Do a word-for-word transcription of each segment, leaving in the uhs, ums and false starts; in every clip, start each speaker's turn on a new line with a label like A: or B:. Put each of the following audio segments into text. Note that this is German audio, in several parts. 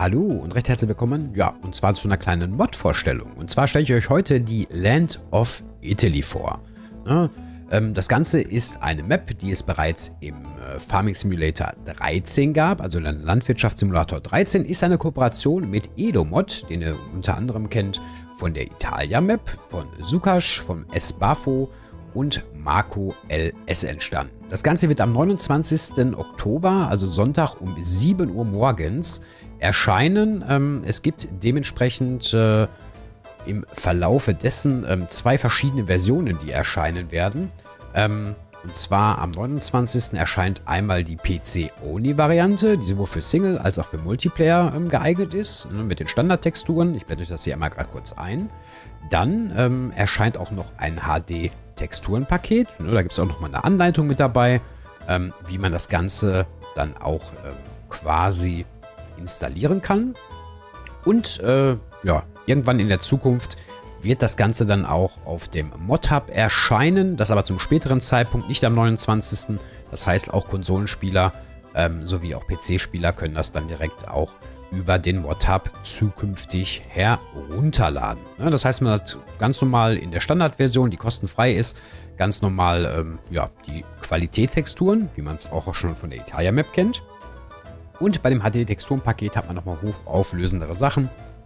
A: Hallo und recht herzlich willkommen, ja, und zwar zu einer kleinen Mod-Vorstellung. Und zwar stelle ich euch heute die Land of Italy vor. Ne? Ähm, das Ganze ist eine Map, die es bereits im äh, Farming Simulator dreizehn gab, also der Landwirtschaftssimulator dreizehn, ist eine Kooperation mit Edomod, den ihr unter anderem kennt von der Italia Map, von Sukash, von S-Bafo und Marco L S entstanden. Das Ganze wird am neunundzwanzigsten Oktober, also Sonntag um sieben Uhr morgens, erscheinen. Ähm, es gibt dementsprechend äh, im Verlaufe dessen ähm, zwei verschiedene Versionen, die erscheinen werden. Ähm, und zwar am neunundzwanzigsten erscheint einmal die P C-Only-Variante, die sowohl für Single als auch für Multiplayer ähm, geeignet ist, ne, mit den Standardtexturen. Ich blende euch das hier einmal gerade kurz ein. Dann ähm, erscheint auch noch ein H D-Texturenpaket. Ne, da gibt es auch noch mal eine Anleitung mit dabei, ähm, wie man das Ganze dann auch ähm, quasi installieren kann. Und äh, ja, irgendwann in der Zukunft wird das Ganze dann auch auf dem Mod-Hub erscheinen. Das aber zum späteren Zeitpunkt, nicht am neunundzwanzigsten Das heißt, auch Konsolenspieler ähm, sowie auch P C-Spieler können das dann direkt auch über den Mod-Hub zukünftig herunterladen. Ja, das heißt, man hat ganz normal in der Standardversion, die kostenfrei ist, ganz normal ähm, ja, die Qualitätstexturen, wie man es auch schon von der Italia Map kennt. Und bei dem H D-Texturenpaket hat man nochmal hochauflösendere Sachen.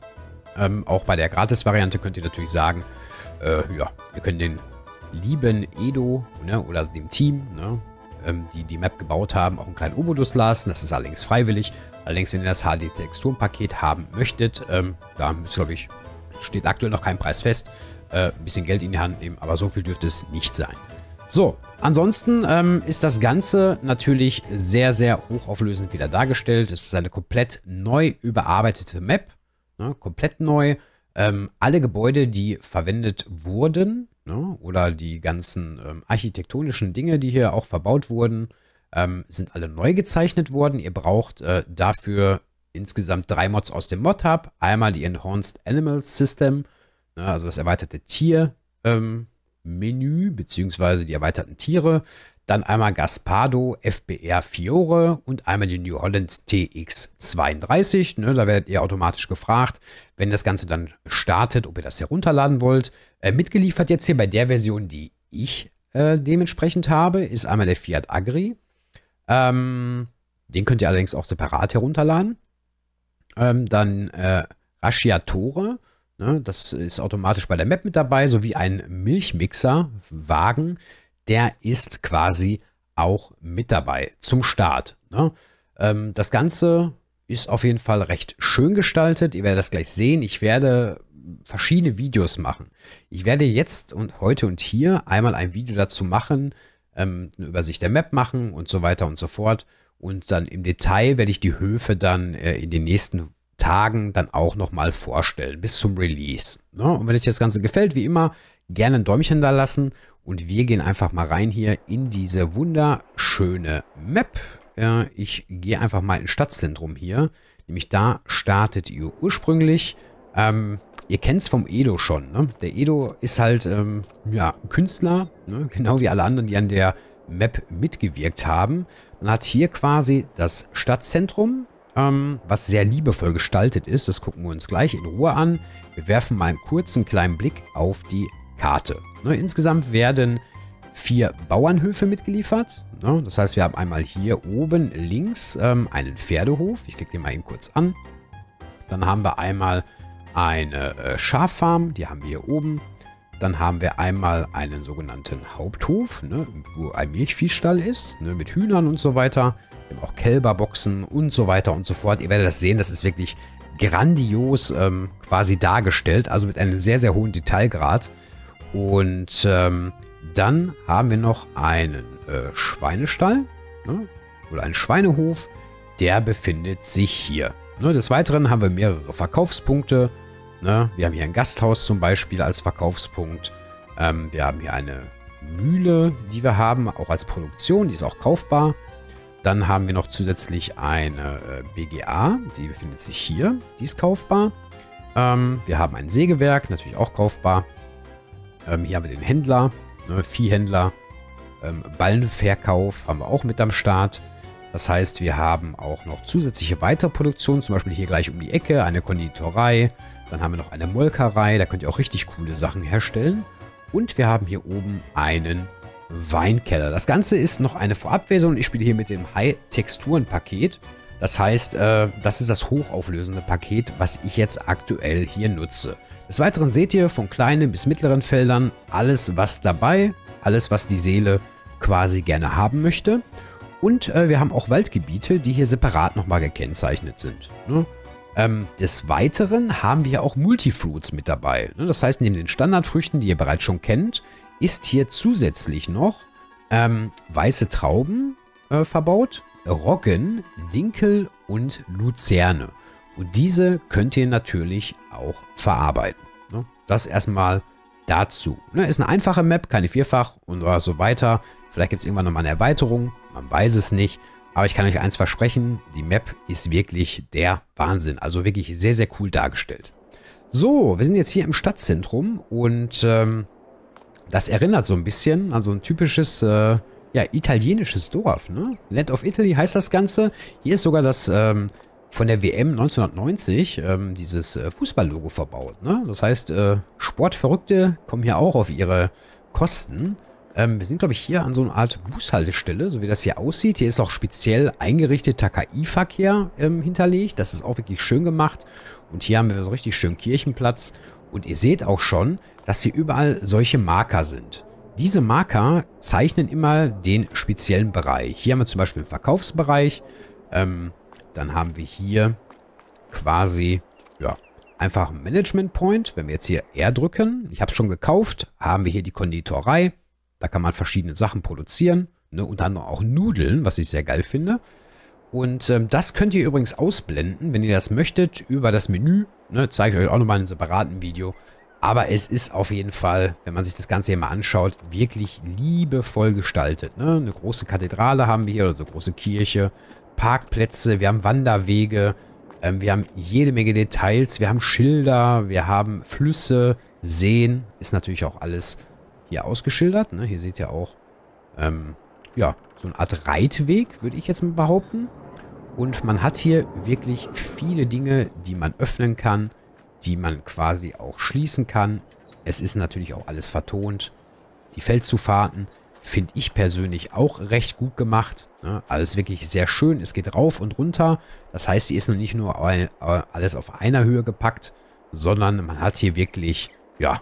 A: Ähm, auch bei der Gratis-Variante könnt ihr natürlich sagen, äh, ja, wir können den lieben Edo, ne, oder dem Team, ne, ähm, die die Map gebaut haben, auch einen kleinen Obolus lassen. Das ist allerdings freiwillig. Allerdings, wenn ihr das H D-Texturenpaket haben möchtet, ähm, da müsst, glaube ich, steht aktuell noch kein Preis fest, äh, ein bisschen Geld in die Hand nehmen, aber so viel dürfte es nicht sein. So, ansonsten ähm, ist das Ganze natürlich sehr, sehr hochauflösend wieder dargestellt. Es ist eine komplett neu überarbeitete Map, ne, komplett neu. Ähm, alle Gebäude, die verwendet wurden, ne, oder die ganzen ähm, architektonischen Dinge, die hier auch verbaut wurden, ähm, sind alle neu gezeichnet worden. Ihr braucht äh, dafür insgesamt drei Mods aus dem Mod-Hub. Einmal die Enhanced Animal System, ne, also das erweiterte Tier, ähm, Menü bzw. die erweiterten Tiere, dann einmal Gaspardo F B R Fiore und einmal die New Holland T X zweiunddreißig. Ne, da werdet ihr automatisch gefragt, wenn das Ganze dann startet, ob ihr das herunterladen wollt. Äh, mitgeliefert jetzt hier bei der Version, die ich äh, dementsprechend habe, ist einmal der Fiat Agri. Ähm, den könnt ihr allerdings auch separat herunterladen. Ähm, dann äh, Rasciatore. Ne, das ist automatisch bei der Map mit dabei, sowie ein Milchmixer-Wagen, der ist quasi auch mit dabei zum Start. Ne? Ähm, das Ganze ist auf jeden Fall recht schön gestaltet. Ihr werdet das gleich sehen. Ich werde verschiedene Videos machen. Ich werde jetzt und heute und hier einmal ein Video dazu machen, ähm, eine Übersicht der Map machen und so weiter und so fort. Und dann im Detail werde ich die Höfe dann äh, in den nächsten Tagen dann auch nochmal vorstellen, bis zum Release. Ne? Und wenn euch das Ganze gefällt, wie immer, gerne ein Däumchen da lassen und wir gehen einfach mal rein hier in diese wunderschöne Map. Ja, ich gehe einfach mal ins Stadtzentrum hier, nämlich da startet ihr ursprünglich. Ähm, ihr kennt es vom Edo schon. Ne? Der Edo ist halt ähm, ja, ein Künstler, ne? Genau wie alle anderen, die an der Map mitgewirkt haben. Man hat hier quasi das Stadtzentrum, Ähm, was sehr liebevoll gestaltet ist. Das gucken wir uns gleich in Ruhe an. Wir werfen mal einen kurzen kleinen Blick auf die Karte. Ne, insgesamt werden vier Bauernhöfe mitgeliefert. Ne, das heißt, wir haben einmal hier oben links ähm, einen Pferdehof. Ich klicke den mal eben kurz an. Dann haben wir einmal eine äh, Schaffarm. Die haben wir hier oben. Dann haben wir einmal einen sogenannten Haupthof, ne, wo ein Milchviehstall ist, ne, mit Hühnern und so weiter. Wir haben auch Kälberboxen und so weiter und so fort. Ihr werdet das sehen, das ist wirklich grandios ähm, quasi dargestellt, also mit einem sehr, sehr hohen Detailgrad. Und ähm, dann haben wir noch einen äh, Schweinestall, ne, oder einen Schweinehof, der befindet sich hier. Ne, des Weiteren haben wir mehrere Verkaufspunkte. Ne, wir haben hier ein Gasthaus zum Beispiel als Verkaufspunkt. Ähm, wir haben hier eine Mühle, die wir haben, auch als Produktion, die ist auch kaufbar. Dann haben wir noch zusätzlich eine äh, B G A, die befindet sich hier, die ist kaufbar. Ähm, wir haben ein Sägewerk, natürlich auch kaufbar. Ähm, hier haben wir den Händler, ne, Viehhändler. Ähm, Ballenverkauf haben wir auch mit am Start. Das heißt, wir haben auch noch zusätzliche weitere Produktionen, zum Beispiel hier gleich um die Ecke eine Konditorei. Dann haben wir noch eine Molkerei, da könnt ihr auch richtig coole Sachen herstellen. Und wir haben hier oben einen Weinkeller. Das Ganze ist noch eine Vorabversion. Ich spiele hier mit dem High-Texturen-Paket. Das heißt, äh, das ist das hochauflösende Paket, was ich jetzt aktuell hier nutze. Des Weiteren seht ihr von kleinen bis mittleren Feldern alles, was dabei, alles, was die Seele quasi gerne haben möchte. Und äh, wir haben auch Waldgebiete, die hier separat nochmal gekennzeichnet sind. Ne? Ähm, des Weiteren haben wir auch Multifruits mit dabei. Ne? Das heißt, neben den Standardfrüchten, die ihr bereits schon kennt, ist hier zusätzlich noch ähm, weiße Trauben äh, verbaut, Roggen, Dinkel und Luzerne. Und diese könnt ihr natürlich auch verarbeiten. Ne? Das erstmal dazu. Ne? Ist eine einfache Map, keine Vierfach und so weiter. Vielleicht gibt es irgendwann nochmal eine Erweiterung, man weiß es nicht. Aber ich kann euch eins versprechen, die Map ist wirklich der Wahnsinn. Also wirklich sehr, sehr cool dargestellt. So, wir sind jetzt hier im Stadtzentrum und ähm, das erinnert so ein bisschen an so ein typisches, äh, ja, italienisches Dorf. Ne? Land of Italy heißt das Ganze. Hier ist sogar das ähm, von der W M neunzehnhundertneunzig ähm, dieses äh, Fußballlogo verbaut. Ne? Das heißt, äh, Sportverrückte kommen hier auch auf ihre Kosten. Ähm, wir sind, glaube ich, hier an so einer Art Bushaltestelle, so wie das hier aussieht. Hier ist auch speziell eingerichteter K I-Verkehr ähm, hinterlegt. Das ist auch wirklich schön gemacht. Und hier haben wir so richtig schön Kirchenplatz. Und ihr seht auch schon, dass hier überall solche Marker sind. Diese Marker zeichnen immer den speziellen Bereich. Hier haben wir zum Beispiel den Verkaufsbereich. Ähm, dann haben wir hier quasi, ja, einfach einen Management Point. Wenn wir jetzt hier R drücken, ich habe es schon gekauft, haben wir hier die Konditorei. Da kann man verschiedene Sachen produzieren, ne, unter anderem auch Nudeln, was ich sehr geil finde. Und ähm, das könnt ihr übrigens ausblenden, wenn ihr das möchtet, über das Menü. Ne, zeige ich euch auch nochmal in einem separaten Video. Aber es ist auf jeden Fall, wenn man sich das Ganze hier mal anschaut, wirklich liebevoll gestaltet. Ne? Eine große Kathedrale haben wir hier, oder so eine große Kirche, Parkplätze, wir haben Wanderwege, ähm, wir haben jede Menge Details, wir haben Schilder, wir haben Flüsse, Seen, ist natürlich auch alles hier ausgeschildert. Ne? Hier seht ihr auch, ähm, ja, so eine Art Reitweg, würde ich jetzt mal behaupten. Und man hat hier wirklich viele Dinge, die man öffnen kann, die man quasi auch schließen kann. Es ist natürlich auch alles vertont. Die Feldzufahrten finde ich persönlich auch recht gut gemacht. Ne? Alles wirklich sehr schön. Es geht rauf und runter. Das heißt, sie ist noch nicht nur alles auf einer Höhe gepackt, sondern man hat hier wirklich, ja,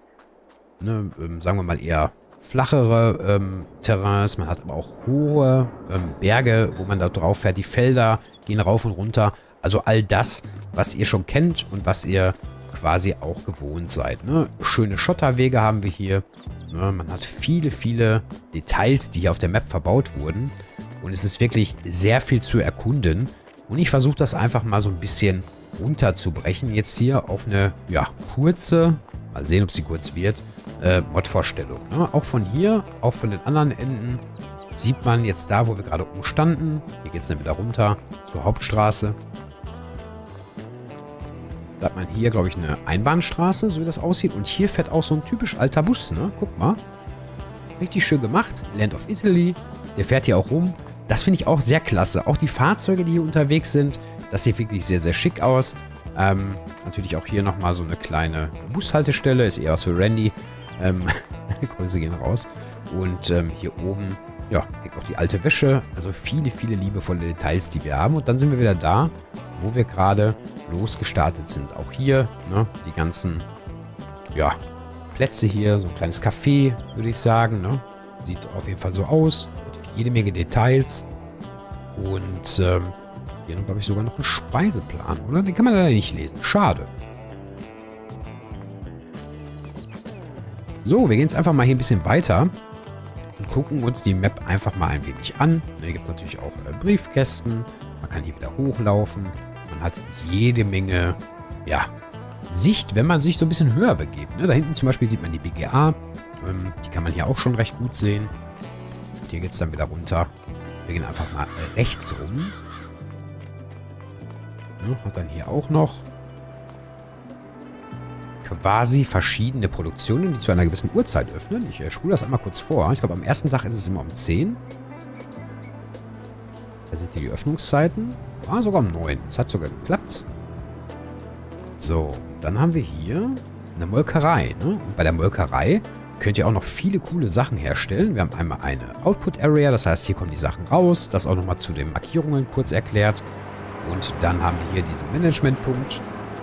A: Ne, ähm, sagen wir mal eher flachere ähm, Terrains. Man hat aber auch hohe ähm, Berge, wo man da drauf fährt. Die Felder gehen rauf und runter. Also all das, was ihr schon kennt und was ihr quasi auch gewohnt seid. Ne? Schöne Schotterwege haben wir hier. Ne? Man hat viele, viele Details, die hier auf der Map verbaut wurden. Und es ist wirklich sehr viel zu erkunden. Und ich versuche das einfach mal so ein bisschen runterzubrechen. Jetzt hier auf eine, ja, kurze, mal sehen, ob sie kurz wird, Äh, Mod-Vorstellung. Ne? Auch von hier, auch von den anderen Enden sieht man jetzt da, wo wir gerade oben standen. Hier geht es dann wieder runter zur Hauptstraße. Da hat man hier, glaube ich, eine Einbahnstraße, so wie das aussieht. Und hier fährt auch so ein typisch alter Bus. Ne? Guck mal. Richtig schön gemacht. Land of Italy. Der fährt hier auch rum. Das finde ich auch sehr klasse. Auch die Fahrzeuge, die hier unterwegs sind, das sieht wirklich sehr, sehr schick aus. Ähm, natürlich auch hier nochmal so eine kleine Bushaltestelle. Ist eher was für Randy. Ähm, Grüße gehen raus. Und ähm, hier oben, ja, hängt auch die alte Wäsche. Also viele, viele liebevolle Details, die wir haben. Und dann sind wir wieder da, wo wir gerade losgestartet sind. Auch hier, ne, die ganzen, ja, Plätze hier. So ein kleines Café, würde ich sagen. Ne? Sieht auf jeden Fall so aus. Mit jede Menge Details. Und ähm, hier, glaube ich, sogar noch einen Speiseplan, oder? Den kann man leider nicht lesen. Schade. So, wir gehen jetzt einfach mal hier ein bisschen weiter und gucken uns die Map einfach mal ein wenig an. Hier gibt es natürlich auch äh, Briefkästen. Man kann hier wieder hochlaufen. Man hat jede Menge, ja, Sicht, wenn man sich so ein bisschen höher begibt. Ne? Da hinten zum Beispiel sieht man die B G A. Ähm, die kann man hier auch schon recht gut sehen. Und hier geht es dann wieder runter. Wir gehen einfach mal äh, rechts rum. Ja, hat dann hier auch noch quasi verschiedene Produktionen, die zu einer gewissen Uhrzeit öffnen. Ich äh, spule das einmal kurz vor. Ich glaube, am ersten Tag ist es immer um zehn. Da seht ihr die Öffnungszeiten. Ah, sogar um neun. Das hat sogar geklappt. So, dann haben wir hier eine Molkerei. Ne? Und bei der Molkerei könnt ihr auch noch viele coole Sachen herstellen. Wir haben einmal eine Output Area, das heißt, hier kommen die Sachen raus. Das auch nochmal zu den Markierungen kurz erklärt. Und dann haben wir hier diesen Managementpunkt.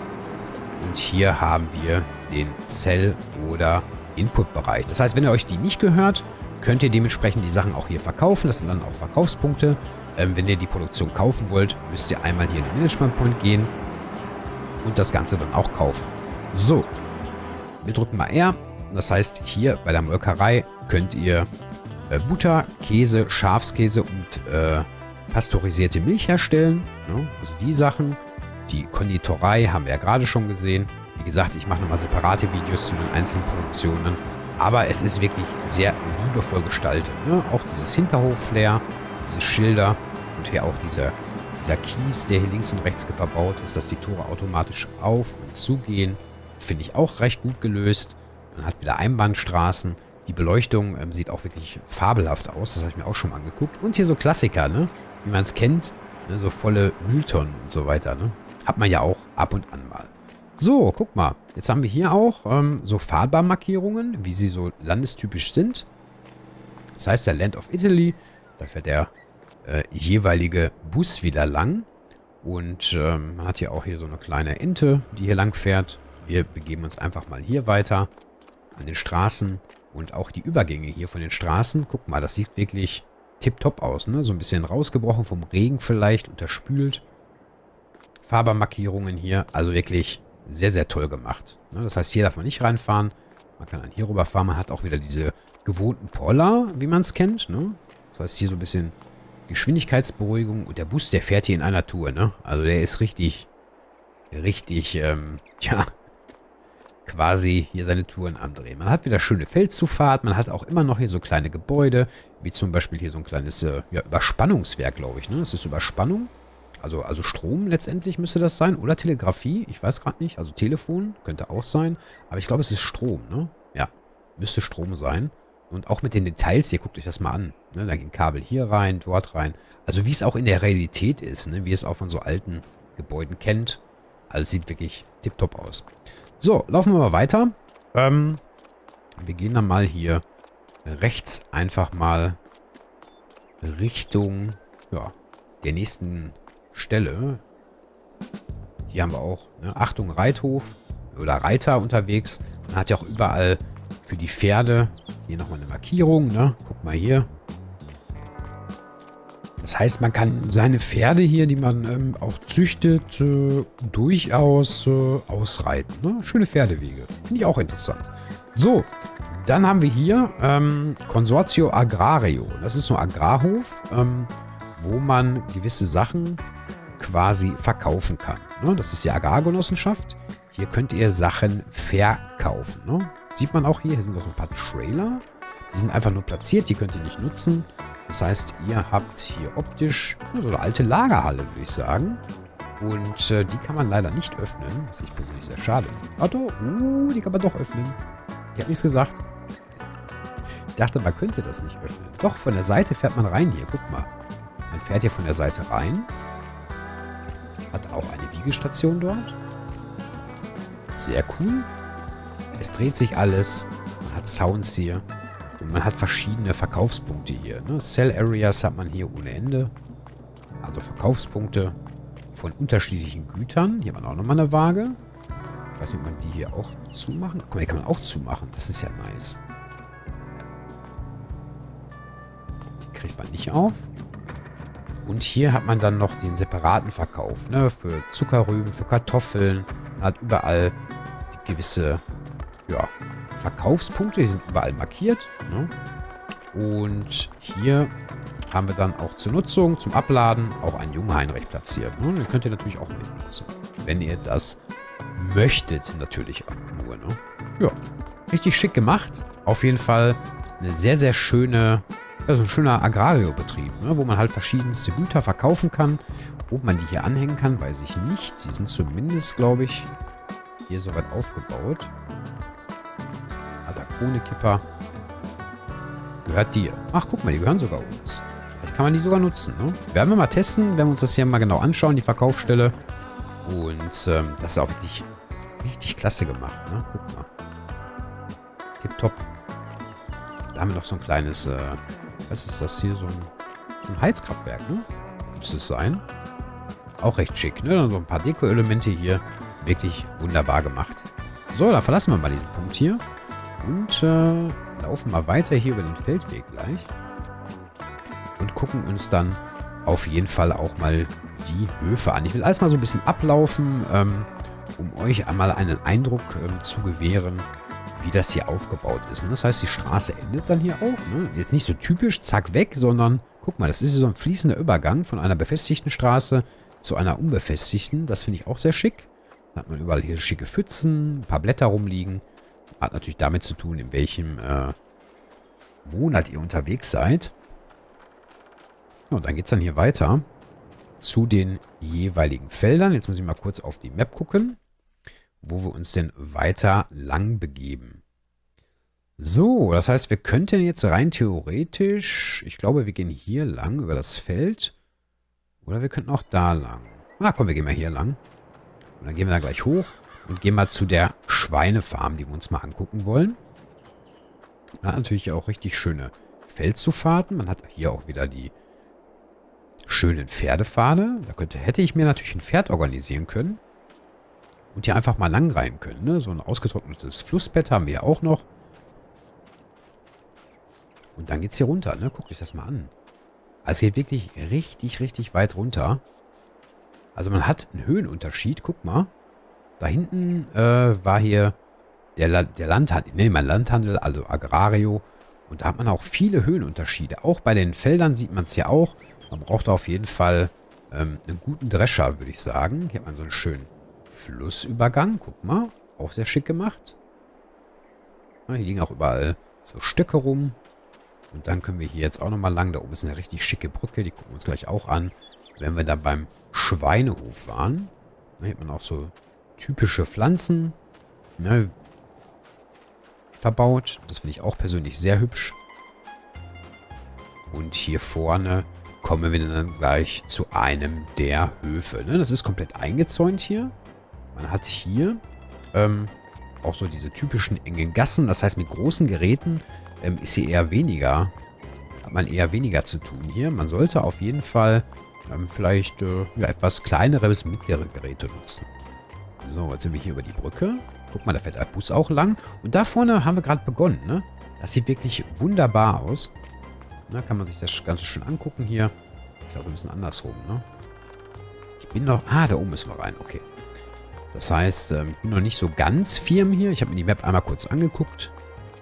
A: Und hier haben wir den Sell- oder Input-Bereich. Das heißt, wenn ihr euch die nicht gehört, könnt ihr dementsprechend die Sachen auch hier verkaufen. Das sind dann auch Verkaufspunkte. Ähm, wenn ihr die Produktion kaufen wollt, müsst ihr einmal hier in den Management-Punkt gehen und das Ganze dann auch kaufen. So, wir drücken mal R. Das heißt, hier bei der Molkerei könnt ihr äh, Butter, Käse, Schafskäse und äh, pasteurisierte Milch herstellen. Ne? Also die Sachen. Die Konditorei haben wir ja gerade schon gesehen. Wie gesagt, ich mache nochmal separate Videos zu den einzelnen Produktionen. Aber es ist wirklich sehr liebevoll gestaltet. Ne? Auch dieses Hinterhof-Flair, diese Schilder und hier auch dieser, dieser Kies, der hier links und rechts verbaut ist, dass die Tore automatisch auf- und zugehen. Finde ich auch recht gut gelöst. Man hat wieder Einbahnstraßen. Die Beleuchtung ähm, sieht auch wirklich fabelhaft aus. Das habe ich mir auch schon mal angeguckt. Und hier so Klassiker, ne? Wie man es kennt. Ne? So volle Mülltonnen und so weiter. Ne? Hat man ja auch ab und an mal. So, guck mal. Jetzt haben wir hier auch ähm, so Fahrbahnmarkierungen, wie sie so landestypisch sind. Das heißt, der Land of Italy, da fährt der äh, jeweilige Bus wieder lang. Und ähm, man hat hier auch hier so eine kleine Ente, die hier lang fährt. Wir begeben uns einfach mal hier weiter an den Straßen und auch die Übergänge hier von den Straßen. Guck mal, das sieht wirklich tipptopp aus, ne? So ein bisschen rausgebrochen vom Regen vielleicht, unterspült. Fahrbahnmarkierungen hier, also wirklich sehr, sehr toll gemacht. Ne? Das heißt, hier darf man nicht reinfahren. Man kann dann hier rüberfahren. Man hat auch wieder diese gewohnten Poller, wie man es kennt. Ne? Das heißt, hier so ein bisschen Geschwindigkeitsberuhigung. Und der Bus, der fährt hier in einer Tour. Ne? Also der ist richtig, richtig, ähm, ja, quasi hier seine Touren am Drehen. Man hat wieder schöne Feldzufahrt. Man hat auch immer noch hier so kleine Gebäude, wie zum Beispiel hier so ein kleines äh, ja, Überspannungswerk, glaube ich. Ne? Das ist Überspannung. Also, also Strom letztendlich müsste das sein. Oder Telegrafie. Ich weiß gerade nicht. Also Telefon könnte auch sein. Aber ich glaube, es ist Strom, ne? Ja, müsste Strom sein. Und auch mit den Details hier, guckt euch das mal an. Ne? Da gehen Kabel hier rein, dort rein. Also wie es auch in der Realität ist. Ne? Wie es auch von so alten Gebäuden kennt. Also es sieht wirklich tipptopp aus. So, laufen wir mal weiter. Ähm, wir gehen dann mal hier rechts einfach mal Richtung, ja, der nächsten Stelle. Hier haben wir auch, ne, Achtung, Reithof oder Reiter unterwegs. Man hat ja auch überall für die Pferde hier nochmal eine Markierung, ne? Guck mal hier. Das heißt, man kann seine Pferde hier, die man ähm, auch züchtet, äh, durchaus äh, ausreiten. Ne? Schöne Pferdewege. Finde ich auch interessant. So, dann haben wir hier ähm, Consortio Agrario. Das ist so ein Agrarhof, ähm, wo man gewisse Sachen quasi verkaufen kann. Ne? Das ist die Agrargenossenschaft. Hier könnt ihr Sachen verkaufen. Ne? Sieht man auch hier, hier sind noch so ein paar Trailer. Die sind einfach nur platziert, die könnt ihr nicht nutzen. Das heißt, ihr habt hier optisch so eine alte Lagerhalle, würde ich sagen. Und äh, die kann man leider nicht öffnen, was ich persönlich sehr schade finde. Ah doch, uh, die kann man doch öffnen. Ich habe nichts gesagt. Ich dachte, man könnte das nicht öffnen. Doch, von der Seite fährt man rein hier. Guck mal. Man fährt hier von der Seite rein. Hat auch eine Wiegestation dort. Sehr cool. Es dreht sich alles. Man hat Sounds hier. Und man hat verschiedene Verkaufspunkte hier. Ne? Sell Areas hat man hier ohne Ende. Also Verkaufspunkte von unterschiedlichen Gütern. Hier hat man auch nochmal eine Waage. Ich weiß nicht, ob man die hier auch zumachen kann. Guck mal, die kann man auch zumachen. Das ist ja nice. Die kriegt man nicht auf. Und hier hat man dann noch den separaten Verkauf. Ne? Für Zuckerrüben, für Kartoffeln. Man hat überall die gewisse, ja, Verkaufspunkte, die sind überall markiert. Ne? Und hier haben wir dann auch zur Nutzung, zum Abladen, auch einen Jungheinrecht platziert. Ne? Den könnt ihr natürlich auch mitnutzen, wenn ihr das möchtet, natürlich auch nur. Ne? Ja, richtig schick gemacht. Auf jeden Fall eine sehr, sehr schöne, also ein schöner Agrario-Betrieb, ne? Wo man halt verschiedenste Güter verkaufen kann. Ob man die hier anhängen kann, weiß ich nicht. Die sind zumindest, glaube ich, hier soweit aufgebaut. Kohlenekipper gehört dir. Ach, guck mal, die gehören sogar uns. Vielleicht kann man die sogar nutzen, ne? Werden wir mal testen, wenn wir uns das hier mal genau anschauen, die Verkaufsstelle. Und ähm, das ist auch wirklich richtig klasse gemacht, ne? Guck mal. Tipptopp. Da haben wir noch so ein kleines, äh, was ist das hier? So ein, so ein Heizkraftwerk, ne? Müsste es sein. Auch recht schick, ne? Dann so ein paar Deko-Elemente hier. Wirklich wunderbar gemacht. So, dann verlassen wir mal diesen Punkt hier. Und äh, laufen mal weiter hier über den Feldweg gleich. Und gucken uns dann auf jeden Fall auch mal die Höfe an. Ich will alles mal so ein bisschen ablaufen, ähm, um euch einmal einen Eindruck ähm, zu gewähren, wie das hier aufgebaut ist. Das heißt, die Straße endet dann hier auch. Ne? Jetzt nicht so typisch, zack, weg, sondern, guck mal, das ist so ein fließender Übergang von einer befestigten Straße zu einer unbefestigten. Das finde ich auch sehr schick. Da hat man überall hier schicke Pfützen, ein paar Blätter rumliegen. Hat natürlich damit zu tun, in welchem äh, Monat ihr unterwegs seid. Ja, und dann geht es dann hier weiter zu den jeweiligen Feldern. Jetzt muss ich mal kurz auf die Map gucken, wo wir uns denn weiter lang begeben. So, das heißt, wir könnten jetzt rein theoretisch, ich glaube, wir gehen hier lang über das Feld. Oder wir könnten auch da lang. Ah, komm, wir gehen mal hier lang. Und dann gehen wir da gleich hoch und gehen mal zu der Schweinefarm, die wir uns mal angucken wollen. Man hat natürlich auch richtig schöne Feldzufahrten. Man hat hier auch wieder die schönen Pferdepfade. Da könnte, hätte ich mir natürlich ein Pferd organisieren können. Und hier einfach mal lang rein können. Ne? So ein ausgetrocknetes Flussbett haben wir ja auch noch. Und dann geht es hier runter. Ne? Guckt euch das mal an. Also es geht wirklich richtig, richtig weit runter. Also man hat einen Höhenunterschied. Guck mal. Da hinten äh, war hier der, La der Landhandel. Ne, mein Landhandel, also Agrario. Und da hat man auch viele Höhenunterschiede. Auch bei den Feldern sieht man es ja auch. Man braucht da auf jeden Fall ähm, einen guten Drescher, würde ich sagen. Hier hat man so einen schönen Flussübergang. Guck mal. Auch sehr schick gemacht. Ja, hier liegen auch überall so Stöcke rum. Und dann können wir hier jetzt auch nochmal lang. Da oben ist eine richtig schicke Brücke. Die gucken wir uns gleich auch an. Wenn wir dann beim Schweinehof waren. Hier hat man auch so typische Pflanzen. Ne, verbaut. Das finde ich auch persönlich sehr hübsch. Und hier vorne kommen wir dann gleich zu einem der Höfe. Ne? Das ist komplett eingezäunt hier. Man hat hier ähm, auch so diese typischen engen Gassen. Das heißt, mit großen Geräten ähm, ist hier eher weniger, hat man eher weniger zu tun hier. Man sollte auf jeden Fall ähm, vielleicht äh, ja, etwas kleinere bis mittlere Geräte nutzen. So, jetzt sind wir hier über die Brücke. Guck mal, da fährt der Bus auch lang. Und da vorne haben wir gerade begonnen, ne? Das sieht wirklich wunderbar aus. Da kann man sich das Ganze schön angucken hier. Ich glaube, wir müssen andersrum, ne? Ich bin noch... Ah, da oben müssen wir rein. Okay. Das heißt, ich bin noch nicht so ganz firm hier. Ich habe mir die Map einmal kurz angeguckt.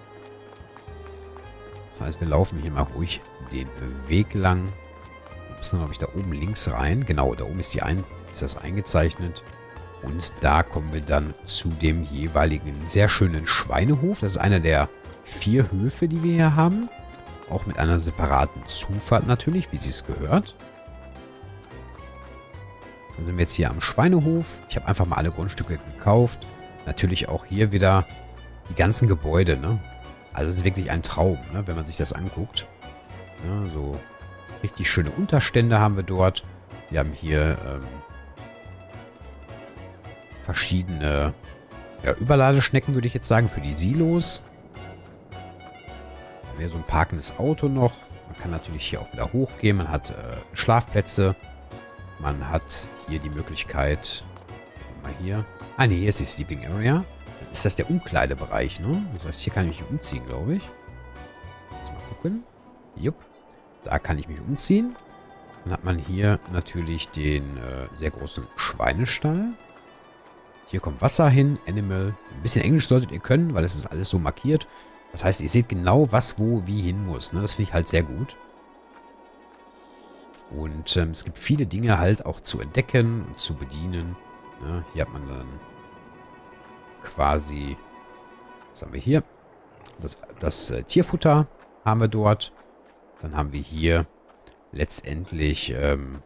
A: Das heißt, wir laufen hier mal ruhig den Weg lang. Wir müssen, glaube ich, da oben links rein. Genau, da oben ist, die ein ist das eingezeichnet. Und da kommen wir dann zu dem jeweiligen sehr schönen Schweinehof. Das ist einer der vier Höfe, die wir hier haben. Auch mit einer separaten Zufahrt natürlich, wie sie es gehört. Dann sind wir jetzt hier am Schweinehof. Ich habe einfach mal alle Grundstücke gekauft. Natürlich auch hier wieder die ganzen Gebäude, ne? Also es ist wirklich ein Traum, ne? Wenn man sich das anguckt. Ja, so richtig schöne Unterstände haben wir dort. Wir haben hier ähm, verschiedene ja, Überladeschnecken, würde ich jetzt sagen, für die Silos. Wäre so ein parkendes Auto noch. Man kann natürlich hier auch wieder hochgehen. Man hat äh, Schlafplätze. Man hat hier die Möglichkeit... Mal hier. Ah, ne, hier ist die Sleeping Area. Ist das der Umkleidebereich, ne? Das heißt, hier kann ich mich umziehen, glaube ich. Jetzt mal gucken. Jupp. Da kann ich mich umziehen. Dann hat man hier natürlich den äh, sehr großen Schweinestall. Hier kommt Wasser hin. Animal. Ein bisschen Englisch solltet ihr können, weil es ist alles so markiert. Das heißt, ihr seht genau, was wo wie hin muss. Ne? Das finde ich halt sehr gut. Und ähm, es gibt viele Dinge halt auch zu entdecken und zu bedienen. Ne? Hier hat man dann quasi, was haben wir hier? Das, das äh, Tierfutter haben wir dort. Dann haben wir hier letztendlich ähm,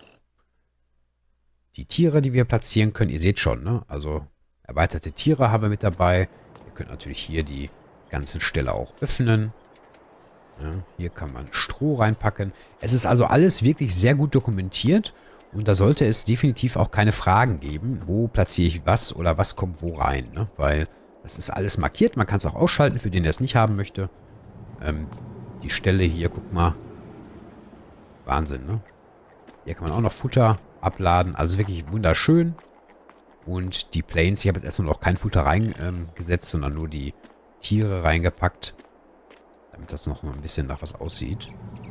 A: die Tiere, die wir platzieren können. Ihr seht schon, ne? Also erweiterte Tiere haben wir mit dabei. Ihr könnt natürlich hier die ganzen Ställe auch öffnen. Ja, hier kann man Stroh reinpacken. Es ist also alles wirklich sehr gut dokumentiert. Und da sollte es definitiv auch keine Fragen geben, wo platziere ich was oder was kommt wo rein. Ne? Weil das ist alles markiert. Man kann es auch ausschalten, für den, der es nicht haben möchte. Ähm, die Stelle hier, guck mal. Wahnsinn, ne? Hier kann man auch noch Futter abladen. Also wirklich wunderschön. Und die Planes, ich habe jetzt erstmal noch kein Futter reingesetzt, ähm, sondern nur die Tiere reingepackt. Damit das noch ein bisschen nach was aussieht.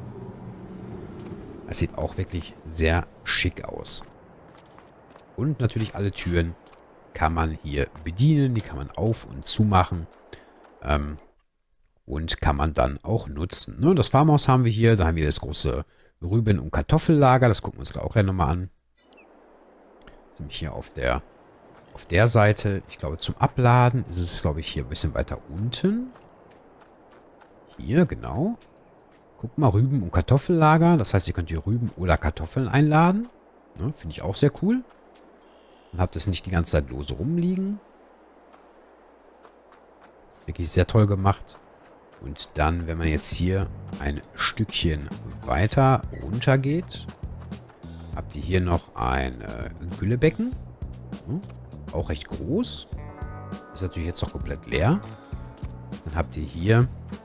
A: Es sieht auch wirklich sehr schick aus. Und natürlich alle Türen kann man hier bedienen. Die kann man auf- und zumachen. Ähm, und kann man dann auch nutzen. Ne, das Farmhaus haben wir hier. Da haben wir das große Rüben- und Kartoffellager. Das gucken wir uns auch gleich nochmal an. Sind wir hier auf der, auf der Seite. Ich glaube, zum Abladen ist es, glaube ich, hier ein bisschen weiter unten. Hier, genau. Guck mal, Rüben- und Kartoffellager. Das heißt, ihr könnt hier Rüben oder Kartoffeln einladen. Ne, finde ich auch sehr cool. Und habt es nicht die ganze Zeit lose rumliegen. Wirklich sehr toll gemacht. Und dann, wenn man jetzt hier ein Stückchen weiter runter geht, habt ihr hier noch ein äh, Güllebecken. Hm, auch recht groß. Ist natürlich jetzt noch komplett leer. Dann habt ihr hier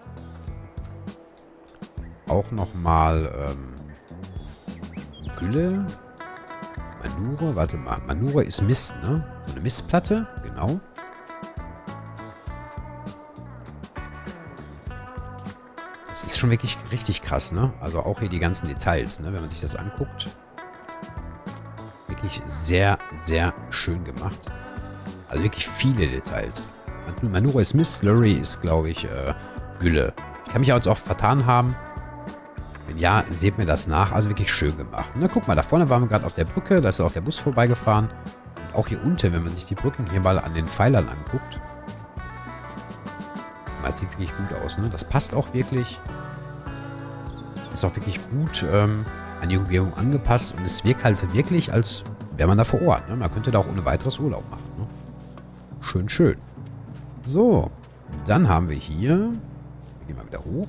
A: auch nochmal ähm, Gülle. Manure, warte mal. Manure ist Mist, ne? So eine Mistplatte, genau. Das ist schon wirklich richtig krass, ne? Also auch hier die ganzen Details, ne? Wenn man sich das anguckt. Wirklich sehr, sehr schön gemacht. Also wirklich viele Details. Manure ist Mist, Slurry ist, glaube ich, äh, Gülle. Ich kann mich jetzt auch vertan haben. Wenn ja, seht mir das nach. Also wirklich schön gemacht. Na, guck mal, da vorne waren wir gerade auf der Brücke. Da ist auch der Bus vorbeigefahren. Und auch hier unten, wenn man sich die Brücken hier mal an den Pfeilern anguckt. Das sieht wirklich gut aus, ne? Das passt auch wirklich. Ist auch wirklich gut ähm, an die Umgebung angepasst. Und es wirkt halt wirklich, als wäre man da vor Ort. Ne? Man könnte da auch ohne weiteres Urlaub machen. Ne? Schön, schön. So, dann haben wir hier... Wir gehen mal wieder hoch.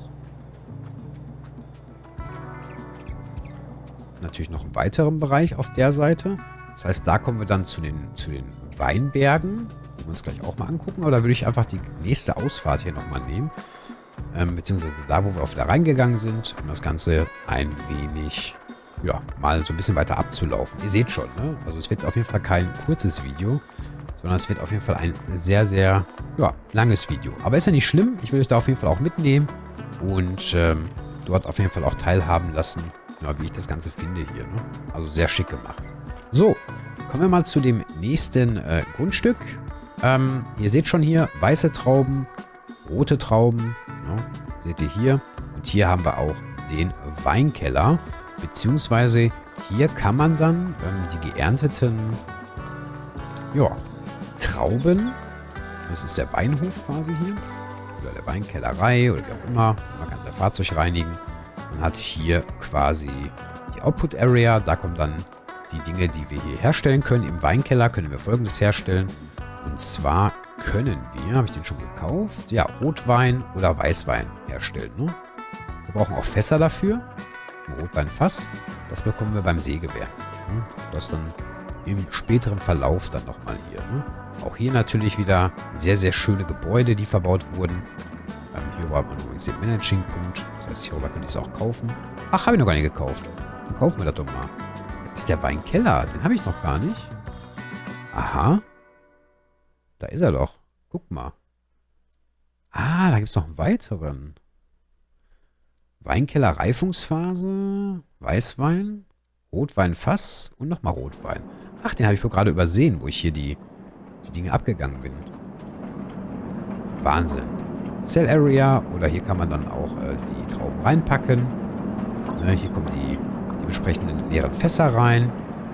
A: Natürlich noch einen weiteren Bereich auf der Seite. Das heißt, da kommen wir dann zu den, zu den Weinbergen. Die wir uns gleich auch mal angucken. Oder würde ich einfach die nächste Ausfahrt hier nochmal nehmen. Ähm, beziehungsweise da, wo wir auf der reingegangen sind. Um das Ganze ein wenig, ja, mal so ein bisschen weiter abzulaufen. Ihr seht schon, ne? Also es wird auf jeden Fall kein kurzes Video. Sondern es wird auf jeden Fall ein sehr, sehr, ja, langes Video. Aber ist ja nicht schlimm. Ich will euch da auf jeden Fall auch mitnehmen. Und ähm, dort auf jeden Fall auch teilhaben lassen. Ja, wie ich das Ganze finde hier. Ne? Also sehr schick gemacht. So, kommen wir mal zu dem nächsten äh, Grundstück. Ähm, ihr seht schon hier weiße Trauben, rote Trauben. Ne? Seht ihr hier. Und hier haben wir auch den Weinkeller. Beziehungsweise hier kann man dann ähm, die geernteten ja, Trauben, das ist der Weinhof quasi hier. Oder der Weinkellerei oder wie auch immer. Man kann sein Fahrzeug reinigen. Man hat hier quasi die Output Area. Da kommen dann die Dinge, die wir hier herstellen können. Im Weinkeller können wir Folgendes herstellen. Und zwar können wir, habe ich den schon gekauft, ja, Rotwein oder Weißwein herstellen. Ne? Wir brauchen auch Fässer dafür. Ein Rotweinfass. Das bekommen wir beim Sägewerk. Ne? Das dann im späteren Verlauf dann nochmal hier. Ne? Auch hier natürlich wieder sehr, sehr schöne Gebäude, die verbaut wurden. Ähm, hier war man übrigens den Managing-Punkt. Das heißt, hierüber könnt ihr es auch kaufen. Ach, habe ich noch gar nicht gekauft. Dann kaufen wir das doch mal. Das ist der Weinkeller. Den habe ich noch gar nicht. Aha. Da ist er doch. Guck mal. Ah, da gibt es noch einen weiteren. Weinkeller, Reifungsphase, Weißwein, Rotweinfass und nochmal Rotwein. Ach, den habe ich wohl gerade übersehen, wo ich hier die, die Dinge abgegangen bin. Wahnsinn. Cell Area, oder hier kann man dann auch äh, die Trauben reinpacken. Ne, hier kommen die, die entsprechenden leeren Fässer rein.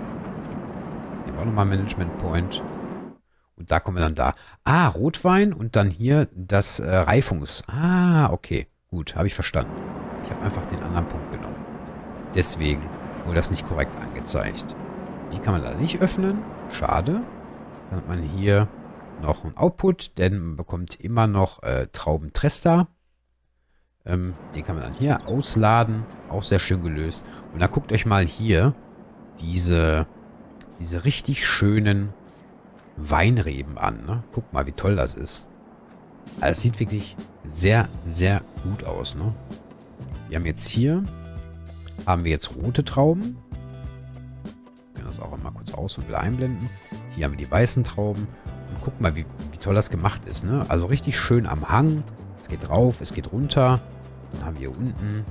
A: Hier haben wir auch nochmal Management Point. Und da kommen wir dann da. Ah, Rotwein und dann hier das äh, Reifungs... Ah, okay. Gut, habe ich verstanden. Ich habe einfach den anderen Punkt genommen. Deswegen wurde das nicht korrekt angezeigt. Die kann man da nicht öffnen. Schade. Dann hat man hier noch einen Output, denn man bekommt immer noch äh, Traubentrester. Ähm, den kann man dann hier ausladen. Auch sehr schön gelöst. Und dann guckt euch mal hier diese, diese richtig schönen Weinreben an. Ne? Guckt mal, wie toll das ist. Also es sieht wirklich sehr, sehr gut aus. Ne? Wir haben jetzt hier, haben wir jetzt rote Trauben. Ich kann das auch mal kurz aus und wieder einblenden. Hier haben wir die weißen Trauben. Und guck mal, wie, wie toll das gemacht ist. Ne? Also richtig schön am Hang. Es geht rauf, es geht runter. Dann haben wir hier unten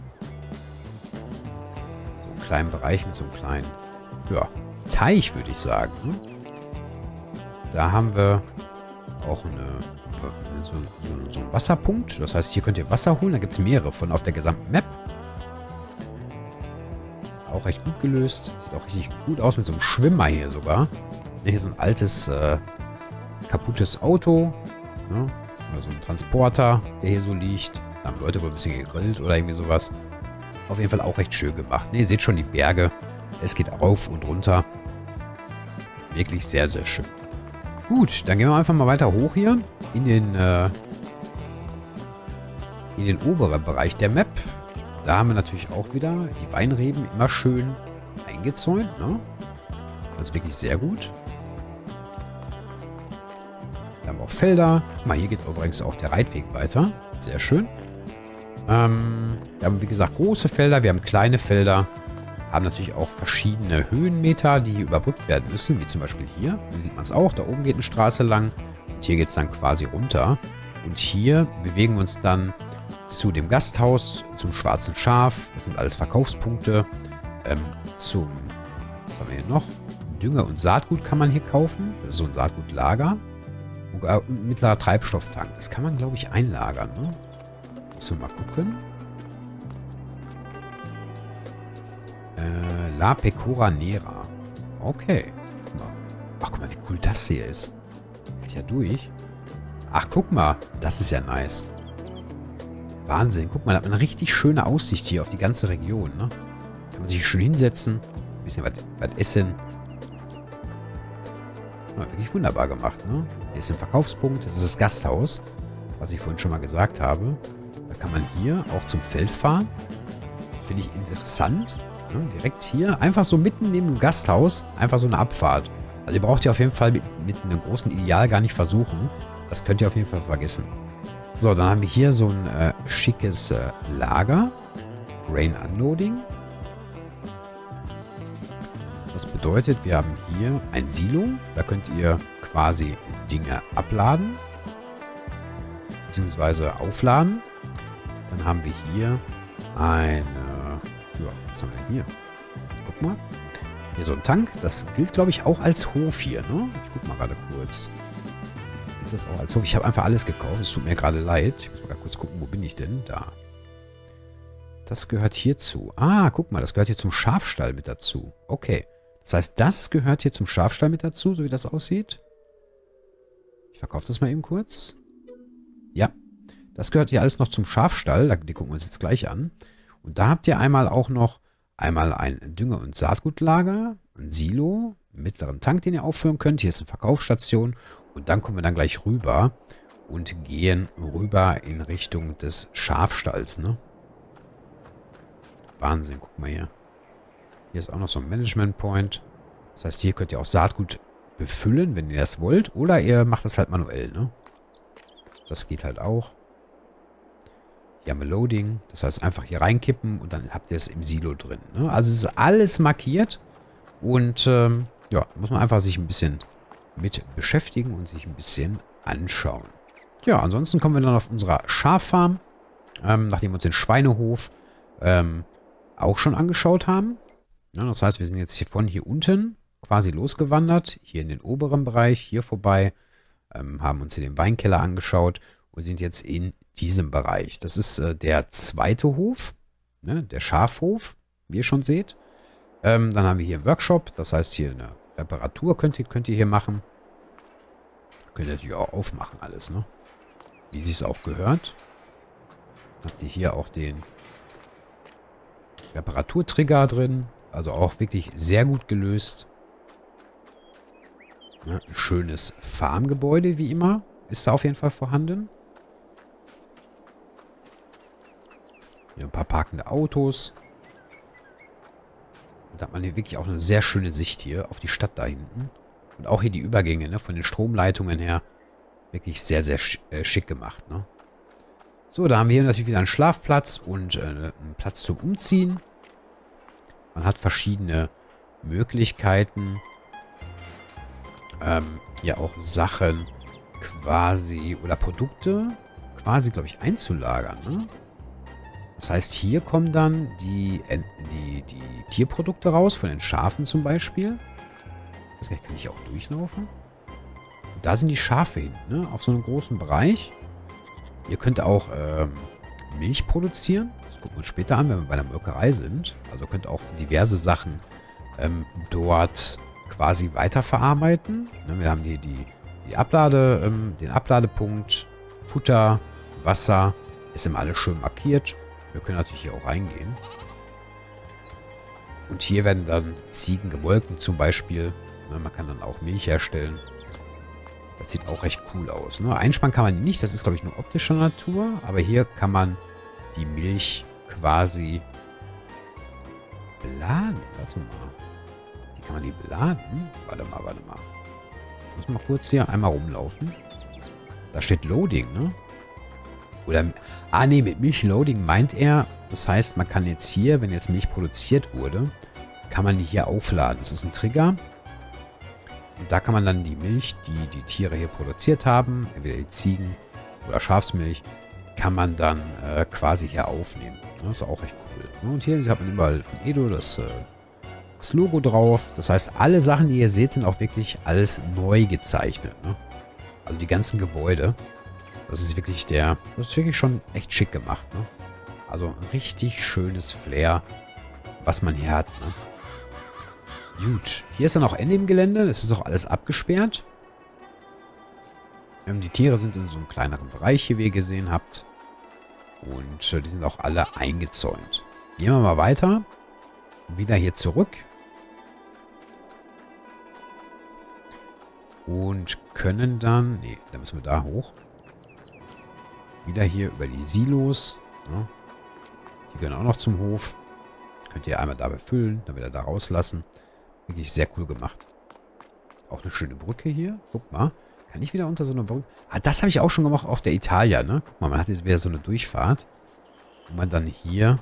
A: so einen kleinen Bereich mit so einem kleinen, ja, Teich, würde ich sagen. Ne? Da haben wir auch eine, so, so, so einen Wasserpunkt. Das heißt, hier könnt ihr Wasser holen. Da gibt es mehrere von auf der gesamten Map. Auch recht gut gelöst. Sieht auch richtig gut aus mit so einem Schwimmer hier sogar. Hier so ein altes, äh, kaputtes Auto. Ne? Oder so ein Transporter, der hier so liegt. Da haben Leute wohl ein bisschen gegrillt oder irgendwie sowas. Auf jeden Fall auch recht schön gemacht. Ne, ihr seht schon die Berge. Es geht rauf und runter. Wirklich sehr, sehr schön. Gut, dann gehen wir einfach mal weiter hoch hier. In den, äh, in den oberen Bereich der Map. Da haben wir natürlich auch wieder die Weinreben immer schön eingezäunt. Ne? Das ist wirklich sehr gut. Da haben wir auch Felder. Guck mal, hier geht übrigens auch der Reitweg weiter. Sehr schön. Ähm, wir haben, wie gesagt, große Felder. Wir haben kleine Felder. Haben natürlich auch verschiedene Höhenmeter, die überbrückt werden müssen. Wie zum Beispiel hier. Hier sieht man es auch. Da oben geht eine Straße lang. Und hier geht es dann quasi runter. Und hier bewegen wir uns dann zu dem Gasthaus, zum Schwarzen Schaf. Das sind alles Verkaufspunkte. Ähm, zum, was haben wir hier noch? Dünger und Saatgut kann man hier kaufen. Das ist so ein Saatgutlager. Und ein mittlerer Treibstofftank. Das kann man, glaube ich, einlagern. Ne? Müssen wir mal gucken. Äh, La Pecora Nera. Okay. Ach, guck mal, wie cool das hier ist. Geht ja durch. Ach, guck mal. Das ist ja nice. Wahnsinn. Guck mal, da hat man eine richtig schöne Aussicht hier auf die ganze Region. Ne? Kann man sich schön hinsetzen. Ein bisschen was, was essen. Ja, wirklich wunderbar gemacht. Ne? Hier ist ein Verkaufspunkt. Das ist das Gasthaus. Was ich vorhin schon mal gesagt habe. Da kann man hier auch zum Feld fahren. Finde ich interessant. Ne? Direkt hier. Einfach so mitten neben dem Gasthaus. Einfach so eine Abfahrt. Also ihr braucht ja auf jeden Fall mit, mit einem großen Ideal gar nicht versuchen. Das könnt ihr auf jeden Fall vergessen. So, dann haben wir hier so ein äh, schickes äh, Lager. Grain Unloading. Das bedeutet, wir haben hier ein Silo. Da könnt ihr quasi Dinge abladen. Beziehungsweise aufladen. Dann haben wir hier eine... Ja, was haben wir denn hier? Guck mal. Hier so ein Tank. Das gilt, glaube ich, auch als Hof hier, ne? Ich guck mal gerade kurz. Das auch als Hof. Ich habe einfach alles gekauft. Es tut mir gerade leid. Ich muss mal kurz gucken, wo bin ich denn? Da. Das gehört hierzu. Ah, guck mal, das gehört hier zum Schafstall mit dazu. Okay. Das heißt, das gehört hier zum Schafstall mit dazu, so wie das aussieht. Ich verkaufe das mal eben kurz. Ja. Das gehört hier alles noch zum Schafstall. Die gucken wir uns jetzt gleich an. Und da habt ihr einmal auch noch einmal ein Dünger- und Saatgutlager, ein Silo, einen mittleren Tank, den ihr aufführen könnt. Hier ist eine Verkaufsstation. Und dann kommen wir dann gleich rüber und gehen rüber in Richtung des Schafstalls, ne? Wahnsinn, guck mal hier. Hier ist auch noch so ein Management Point. Das heißt, hier könnt ihr auch Saatgut befüllen, wenn ihr das wollt. Oder ihr macht das halt manuell, ne? Das geht halt auch. Hier haben wir Loading. Das heißt, einfach hier reinkippen und dann habt ihr es im Silo drin, ne? Also es ist alles markiert. Und, ähm, ja, muss man einfach sich ein bisschen mit beschäftigen und sich ein bisschen anschauen. Ja, ansonsten kommen wir dann auf unserer Schaffarm, ähm, nachdem wir uns den Schweinehof ähm, auch schon angeschaut haben. Ja, das heißt, wir sind jetzt hier von hier unten quasi losgewandert, hier in den oberen Bereich, hier vorbei, ähm, haben uns hier den Weinkeller angeschaut und sind jetzt in diesem Bereich. Das ist äh, der zweite Hof, ne, der Schafhof, wie ihr schon seht. Ähm, dann haben wir hier einen Workshop, das heißt hier eine Reparatur könnt ihr, könnt ihr hier machen. Könnt ihr natürlich auch aufmachen alles, ne? Wie sie es auch gehört. Habt ihr hier auch den Reparaturtrigger drin. Also auch wirklich sehr gut gelöst. Ja, ein schönes Farmgebäude, wie immer. Ist da auf jeden Fall vorhanden. Hier ein paar parkende Autos. Und da hat man hier wirklich auch eine sehr schöne Sicht hier auf die Stadt da hinten. Und auch hier die Übergänge, ne, von den Stromleitungen her. Wirklich sehr, sehr sch äh, schick gemacht, ne? So, da haben wir hier natürlich wieder einen Schlafplatz und äh, einen Platz zum Umziehen. Man hat verschiedene Möglichkeiten, ähm, hier auch Sachen quasi oder Produkte quasi, glaube ich, einzulagern, ne? Das heißt, hier kommen dann die, äh, die, die Tierprodukte raus, von den Schafen zum Beispiel. Ich weiß gar nicht, kann ich hier auch durchlaufen? Und da sind die Schafe hinten, ne? Auf so einem großen Bereich. Ihr könnt auch ähm, Milch produzieren. Das gucken wir uns später an, wenn wir bei der Molkerei sind. Also könnt auch diverse Sachen ähm, dort quasi weiterverarbeiten. Ne, wir haben hier die, die Ablade, ähm, den Abladepunkt, Futter, Wasser. Ist immer alles schön markiert. Wir können natürlich hier auch reingehen. Und hier werden dann Ziegen gemolken zum Beispiel. Ne, man kann dann auch Milch herstellen. Das sieht auch recht cool aus. Ne? Einspannen kann man nicht. Das ist, glaube ich, nur optischer Natur. Aber hier kann man die Milch quasi beladen. Warte mal. Wie kann man die beladen? Warte mal, warte mal. Ich muss mal kurz hier einmal rumlaufen. Da steht Loading, ne? Oder, ah ne, mit Milchloading meint er, das heißt, man kann jetzt hier, wenn jetzt Milch produziert wurde, kann man die hier aufladen. Das ist ein Trigger. Und da kann man dann die Milch, die die Tiere hier produziert haben, entweder die Ziegen oder Schafsmilch, kann man dann äh, quasi hier aufnehmen. Das ist auch recht cool. Und hier hat man überall von Edo das, äh, das Logo drauf. Das heißt, alle Sachen, die ihr seht, sind auch wirklich alles neu gezeichnet. Ne? Also die ganzen Gebäude. Das ist wirklich der, das ist wirklich schon echt schick gemacht. Ne? Also ein richtig schönes Flair, was man hier hat. Ne? Gut, hier ist dann auch Ende im Gelände. Das ist auch alles abgesperrt. Ähm, die Tiere sind in so einem kleineren Bereich hier, wie ihr gesehen habt. Und äh, die sind auch alle eingezäunt. Gehen wir mal weiter. Wieder hier zurück. Und können dann... Ne, da müssen wir da hoch. Wieder hier über die Silos. Ne? Die gehören auch noch zum Hof. Könnt ihr einmal dabei füllen, dann wieder da rauslassen. Wirklich sehr cool gemacht. Auch eine schöne Brücke hier. Guck mal. Kann ich wieder unter so einer Brücke... Ah, das habe ich auch schon gemacht auf der Italia, ne? Guck mal, man hat jetzt wieder so eine Durchfahrt. Wo man dann hier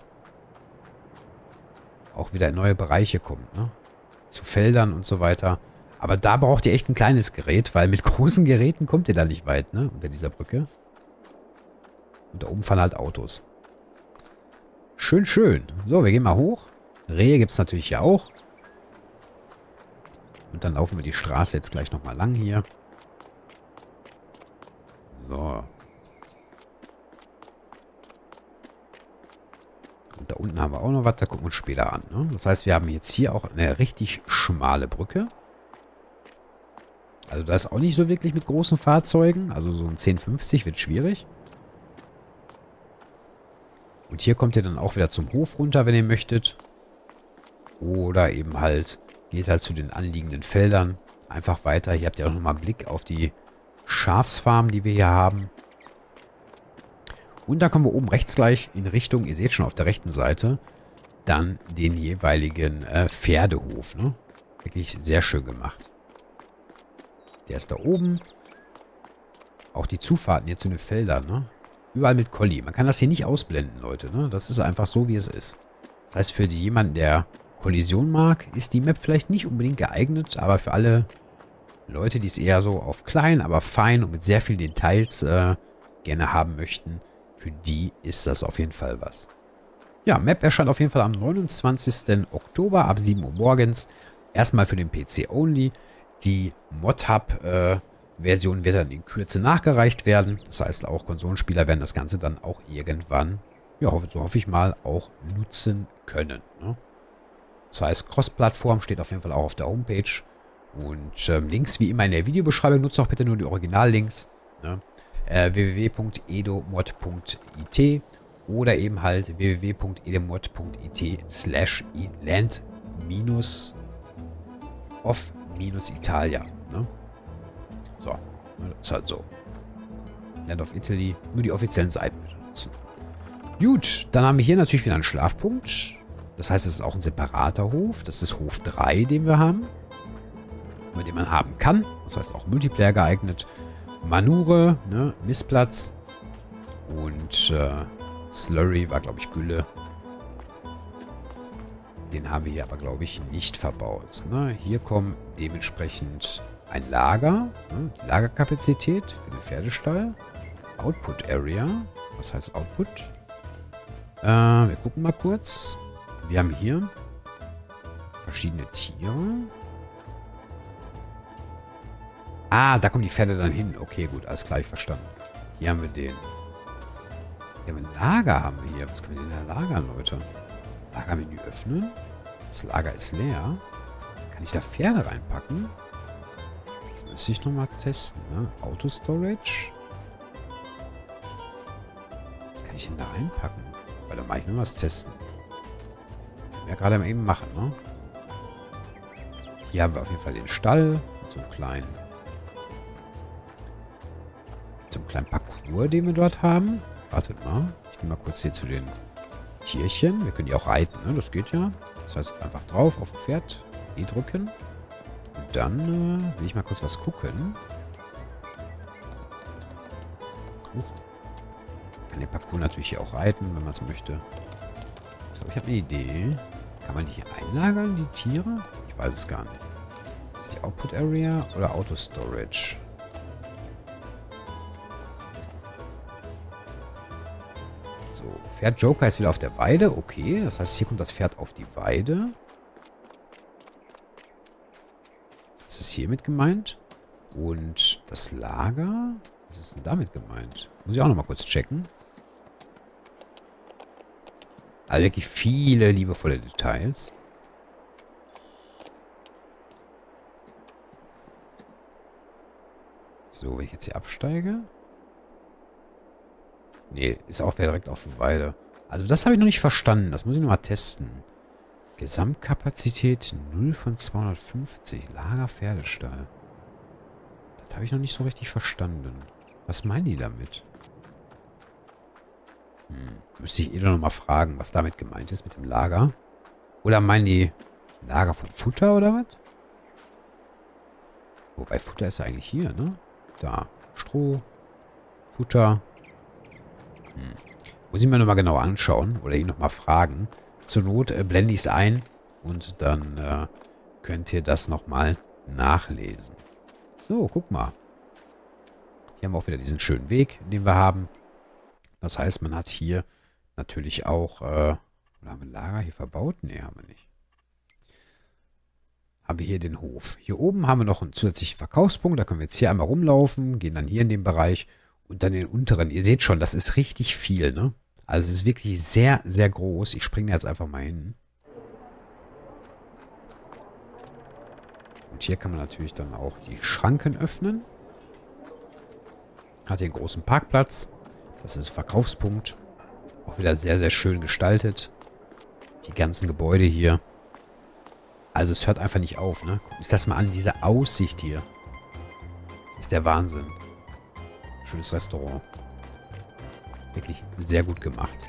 A: auch wieder in neue Bereiche kommt, ne? Zu Feldern und so weiter. Aber da braucht ihr echt ein kleines Gerät, weil mit großen Geräten kommt ihr da nicht weit, ne? Unter dieser Brücke. Und da oben fahren halt Autos. Schön, schön. So, wir gehen mal hoch. Rehe gibt es natürlich hier auch. Und dann laufen wir die Straße jetzt gleich nochmal lang hier. So. Und da unten haben wir auch noch was. Da gucken wir uns später an. Ne? Das heißt, wir haben jetzt hier auch eine richtig schmale Brücke. Also da ist auch nicht so wirklich mit großen Fahrzeugen. Also so ein zehn fünfzig wird schwierig. Und hier kommt ihr dann auch wieder zum Hof runter, wenn ihr möchtet. Oder eben halt, geht halt zu den anliegenden Feldern. Einfach weiter. Hier habt ihr auch nochmal einen Blick auf die Schafsfarm, die wir hier haben. Und da kommen wir oben rechts gleich in Richtung, ihr seht schon auf der rechten Seite, dann den jeweiligen äh, Pferdehof. Ne? Wirklich sehr schön gemacht. Der ist da oben. Auch die Zufahrten hier zu den Feldern, ne? Überall mit Colli. Man kann das hier nicht ausblenden, Leute. Ne? Das ist einfach so, wie es ist. Das heißt, für die, jemanden, der Kollision mag, ist die Map vielleicht nicht unbedingt geeignet. Aber für alle Leute, die es eher so auf klein, aber fein und mit sehr vielen Details äh, gerne haben möchten, für die ist das auf jeden Fall was. Ja, Map erscheint auf jeden Fall am neunundzwanzigsten Oktober ab sieben Uhr morgens. Erstmal für den P C only. Die Mod-Hub-Version äh, wird dann in Kürze nachgereicht werden. Das heißt, auch Konsolenspieler werden das Ganze dann auch irgendwann, ja, so hoffe ich mal, auch nutzen können. Ne? Das heißt, Cross-Plattform steht auf jeden Fall auch auf der Homepage. Und ähm, Links wie immer in der Videobeschreibung. Nutzt auch bitte nur die Originallinks. Ne? Äh, w w w punkt edomod punkt i t oder eben halt w w w punkt edomod punkt i t slash land minus off minus Italia. Ne? So, das ist halt so. Land of Italy, nur die offiziellen Seiten bitte nutzen. Gut, dann haben wir hier natürlich wieder einen Schlafpunkt. Das heißt, es ist auch ein separater Hof. Das ist Hof drei, den wir haben. Über den man haben kann. Das heißt auch Multiplayer geeignet. Manure, ne, Missplatz. Und äh, Slurry war, glaube ich, Gülle. Den haben wir hier aber, glaube ich, nicht verbaut. Ne? Hier kommt dementsprechend ein Lager. Ne? Die Lagerkapazität für den Pferdestall. Output Area. Was heißt Output? Äh, wir gucken mal kurz. Wir haben hier verschiedene Tiere. Ah, da kommen die Pferde dann hin. Okay, gut, alles klar, ich verstanden. Hier haben wir den. Hier haben wir ein Lager, haben wir hier. Was können wir denn da lagern, Leute? Lagermenü öffnen. Das Lager ist leer. Kann ich da Pferde reinpacken? Das müsste ich nochmal testen, ne? Auto-Storage. Was kann ich denn da reinpacken? Weil dann mache ich mir was testen. Ja, gerade mal eben machen, ne? Hier haben wir auf jeden Fall den Stall. Mit so einem kleinen... Mit so einem kleinen Parcours, den wir dort haben. Wartet mal. Ich gehe mal kurz hier zu den Tierchen. Wir können die auch reiten, ne? Das geht ja. Das heißt, einfach drauf, auf dem Pferd. E drücken. Und dann äh, will ich mal kurz was gucken. Huch. Kann den Parcours natürlich hier auch reiten, wenn man es möchte. Ich glaube, ich habe eine Idee. Kann man die hier einlagern, die Tiere? Ich weiß es gar nicht. Ist die Output Area oder Auto Storage? So, Pferd Joker ist wieder auf der Weide. Okay, das heißt, hier kommt das Pferd auf die Weide. Was ist hiermit gemeint? Und das Lager? Was ist denn damit gemeint? Muss ich auch nochmal kurz checken. Also wirklich viele liebevolle Details. So, wenn ich jetzt hier absteige. Nee, ist auch wieder direkt auf der Weide. Also das habe ich noch nicht verstanden. Das muss ich nochmal testen. Gesamtkapazität null von zweihundertfünfzig. Lager Pferdestall. Das habe ich noch nicht so richtig verstanden. Was meinen die damit? Hm. Müsste ich eh noch mal fragen, was damit gemeint ist mit dem Lager. Oder meinen die Lager von Futter oder was? Wobei Futter ist ja eigentlich hier, ne? Da. Stroh. Futter. Hm. Muss ich mir nochmal genau anschauen. Oder ihn nochmal fragen. Zur Not äh, blende ich es ein. Und dann äh, könnt ihr das nochmal nachlesen. So, guck mal. Hier haben wir auch wieder diesen schönen Weg, den wir haben. Das heißt, man hat hier natürlich auch... Äh, oder haben wir ein Lager hier verbaut? Nee, haben wir nicht. Haben wir hier den Hof. Hier oben haben wir noch einen zusätzlichen Verkaufspunkt. Da können wir jetzt hier einmal rumlaufen. Gehen dann hier in den Bereich. Und dann den unteren. Ihr seht schon, das ist richtig viel, ne? Also es ist wirklich sehr, sehr groß. Ich springe jetzt einfach mal hin. Und hier kann man natürlich dann auch die Schranken öffnen. Hat hier einen großen Parkplatz. Das ist Verkaufspunkt. Auch wieder sehr, sehr schön gestaltet. Die ganzen Gebäude hier. Also es hört einfach nicht auf, ne? Guckt euch das mal an, diese Aussicht hier. Das ist der Wahnsinn. Schönes Restaurant. Wirklich sehr gut gemacht.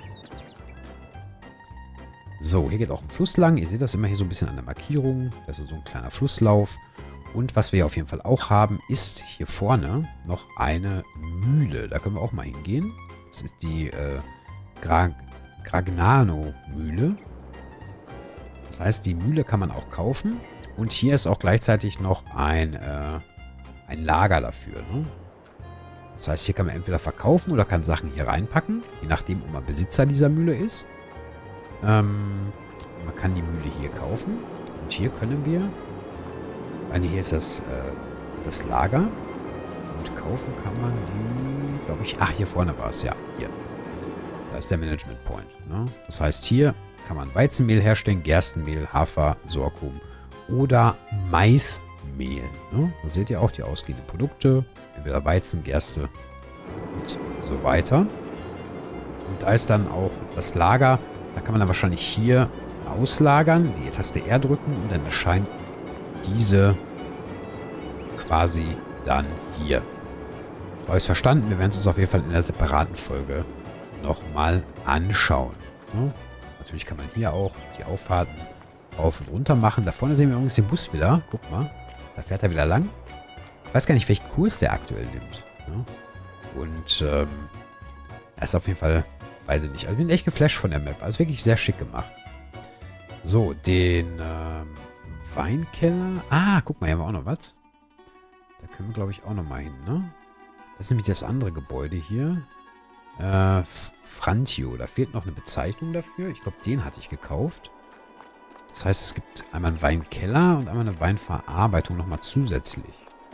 A: So, hier geht auch ein Fluss lang. Ihr seht das immer hier so ein bisschen an der Markierung. Das ist so ein kleiner Flusslauf. Und was wir hier auf jeden Fall auch haben, ist hier vorne noch eine Mühle. Da können wir auch mal hingehen. Das ist die äh, Gra Gragnano-Mühle. Das heißt, die Mühle kann man auch kaufen. Und hier ist auch gleichzeitig noch ein, äh, ein Lager dafür, ne? Das heißt, hier kann man entweder verkaufen oder kann Sachen hier reinpacken. Je nachdem, ob man Besitzer dieser Mühle ist. Ähm, man kann die Mühle hier kaufen. Und hier können wir... Ah, nee, hier ist das, äh, das Lager. Und kaufen kann man die, glaube ich... Ach, hier vorne war es, ja. Hier. Da ist der Management Point, ne? Das heißt, hier kann man Weizenmehl herstellen, Gerstenmehl, Hafer, Sorghum oder Maismehl, ne? Da seht ihr auch die ausgehenden Produkte. Entweder Weizen, Gerste und so weiter. Und da ist dann auch das Lager. Da kann man dann wahrscheinlich hier auslagern, die Taste R drücken und dann erscheint diese quasi dann hier. So, habe ich es verstanden? Wir werden es uns auf jeden Fall in einer separaten Folge nochmal anschauen. Ja, natürlich kann man hier auch die Auffahrten rauf und runter machen. Da vorne sehen wir übrigens den Bus wieder. Guck mal, da fährt er wieder lang. Ich weiß gar nicht, welchen Kurs der aktuell nimmt. Ja. Und ähm, er ist auf jeden Fall, weiß ich nicht. Also ich bin echt geflasht von der Map. Also wirklich sehr schick gemacht. So, den ähm, Weinkeller. Ah, guck mal, hier haben wir auch noch was. Da können wir, glaube ich, auch noch mal hin, ne? Das ist nämlich das andere Gebäude hier. Äh, Frantio. Da fehlt noch eine Bezeichnung dafür. Ich glaube, den hatte ich gekauft. Das heißt, es gibt einmal einen Weinkeller und einmal eine Weinverarbeitung nochmal zusätzlich.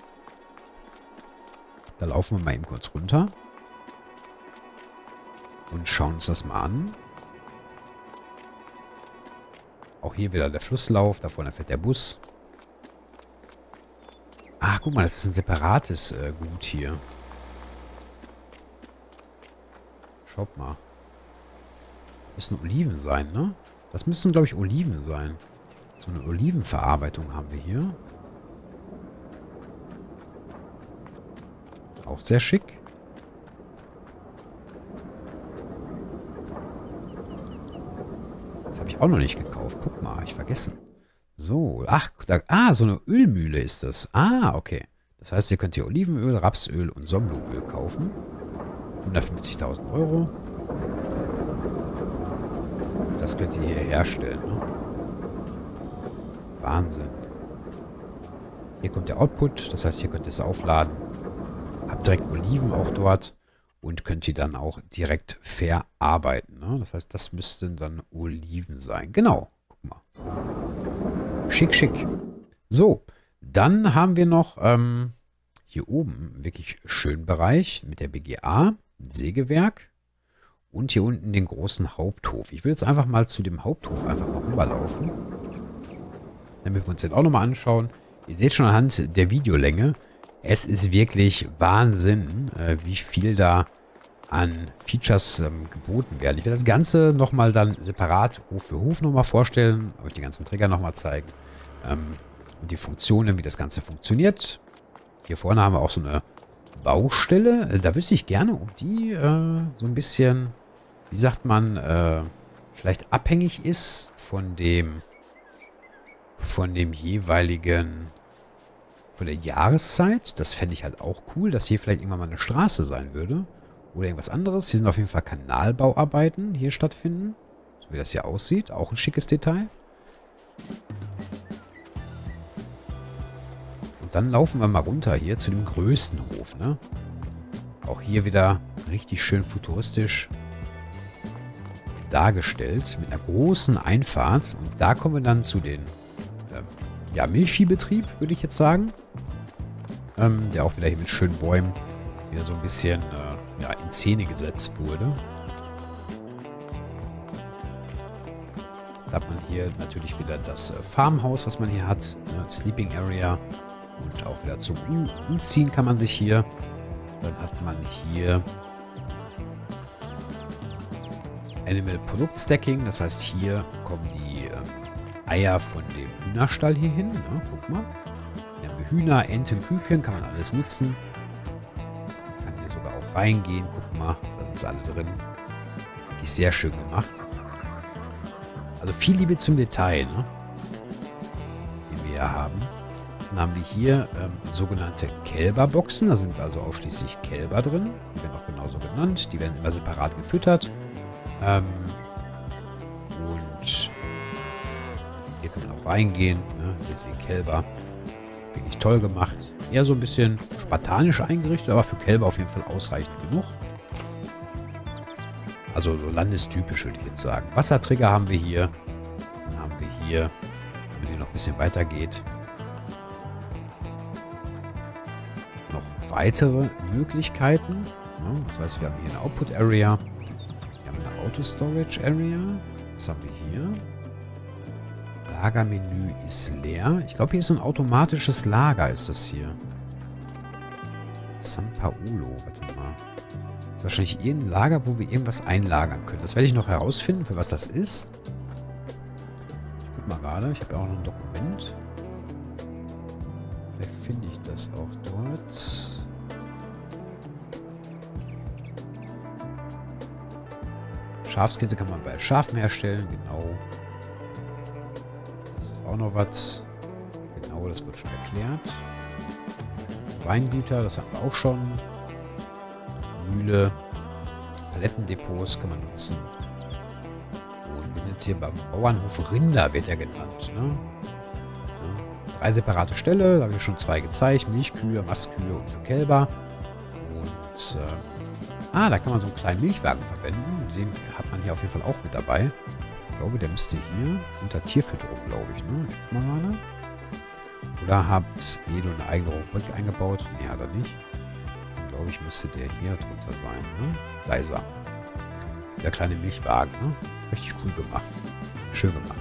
A: Da laufen wir mal eben kurz runter. Und schauen uns das mal an. Auch hier wieder der Flusslauf. Da vorne fährt der Bus. Ach, guck mal, das ist ein separates äh, Gut hier. Schaut mal. Müssen Oliven sein, ne? Das müssen, glaube ich, Oliven sein. So eine Olivenverarbeitung haben wir hier. Auch sehr schick. Das habe ich auch noch nicht gekauft. Guck mal, habe ich vergessen. So, ach, da, ah, so eine Ölmühle ist das. Ah, okay. Das heißt, ihr könnt hier Olivenöl, Rapsöl und Sonnenblumenöl kaufen. hundertfünfzigtausend Euro. Das könnt ihr hier herstellen. Ne? Wahnsinn. Hier kommt der Output. Das heißt, hier könnt ihr es aufladen. Habt direkt Oliven auch dort. Und könnt ihr dann auch direkt verarbeiten. Ne? Das heißt, das müssten dann Oliven sein. Genau. Guck mal. Schick, schick. So. Dann haben wir noch ähm, hier oben wirklich schönen Bereich mit der B G A. Sägewerk. Und hier unten den großen Haupthof. Ich will jetzt einfach mal zu dem Haupthof einfach mal rüberlaufen. Damit wir uns den auch nochmal anschauen. Ihr seht schon anhand der Videolänge, es ist wirklich Wahnsinn, äh, wie viel da an Features ähm, geboten werden. Ich werde das Ganze nochmal dann separat Hof für Hof nochmal vorstellen, euch die ganzen Trigger nochmal zeigen ähm, und die Funktionen, wie das Ganze funktioniert. Hier vorne haben wir auch so eine Baustelle. Da wüsste ich gerne, ob die äh, so ein bisschen, wie sagt man, äh, vielleicht abhängig ist von dem, von dem jeweiligen, von der Jahreszeit. Das fände ich halt auch cool, dass hier vielleicht irgendwann mal eine Straße sein würde. Oder irgendwas anderes. Hier sind auf jeden Fall Kanalbauarbeiten hier stattfinden. So wie das hier aussieht. Auch ein schickes Detail. Und dann laufen wir mal runter hier zu dem größten Hof, ne? Auch hier wieder richtig schön futuristisch dargestellt. Mit einer großen Einfahrt. Und da kommen wir dann zu den ähm, ja, Milchviehbetrieb, würde ich jetzt sagen. Ähm, der auch wieder hier mit schönen Bäumen wieder so ein bisschen äh, ja, in Szene gesetzt wurde. Da hat man hier natürlich wieder das äh, Farmhaus, was man hier hat. Ne, Sleeping Area. Und auch wieder zum um Umziehen kann man sich hier. Dann hat man hier Animal Product Stacking. Das heißt, hier kommen die ähm, Eier von dem Hühnerstall hier hin. Ne? Guck mal. Hier haben wir Hühner, Enten, Küken. Kann man alles nutzen. Kann hier sogar auch reingehen. Guck mal, da sind sie alle drin. Wirklich sehr schön gemacht. Also viel Liebe zum Detail, ne? Die wir hier haben. Dann haben wir hier ähm, sogenannte Kälberboxen. Da sind also ausschließlich Kälber drin. Die werden auch genauso genannt. Die werden immer separat gefüttert. Ähm, und hier kann man auch reingehen. Ne? Hier sind die Kälber. Wirklich toll gemacht. Eher so ein bisschen spartanisch eingerichtet, aber für Kälber auf jeden Fall ausreichend genug. Also so landestypisch würde ich jetzt sagen. Wassertrigger haben wir hier. Dann haben wir hier, wenn die noch ein bisschen weiter geht, noch weitere Möglichkeiten. Ja, das heißt, wir haben hier eine Output Area. Wir haben eine Auto Storage Area. Was haben wir hier? Lagermenü ist leer. Ich glaube, hier ist so ein automatisches Lager, ist das hier. San Paolo, warte mal. Das ist wahrscheinlich irgendein Lager, wo wir irgendwas einlagern können. Das werde ich noch herausfinden, für was das ist. Ich guck mal gerade. Ich habe ja auch noch ein Dokument. Vielleicht finde ich das auch dort. Schafskäse kann man bei Schafen herstellen, genau. Das ist auch noch was. Genau, das wird schon erklärt. Weingüter, das hatten wir auch schon. Mühle. Palettendepots kann man nutzen. Und wir sind jetzt hier beim Bauernhof Rinder, wird er genannt. Ne? Ja, drei separate Ställe, da habe ich schon zwei gezeigt. Milchkühe, Mastkühe und für Kälber. Und äh, ah, da kann man so einen kleinen Milchwagen verwenden. Den hat man hier auf jeden Fall auch mit dabei. Ich glaube, der müsste hier unter Tierfütterung, glaube ich. Ne? Guck mal mal. Oder habt Edo eine eigene Rubrik eingebaut? Nee, hat er nicht. Dann glaube ich, müsste der hier drunter sein. Ne? Da ist er. Dieser kleine Milchwagen. Ne? Richtig cool gemacht. Schön gemacht.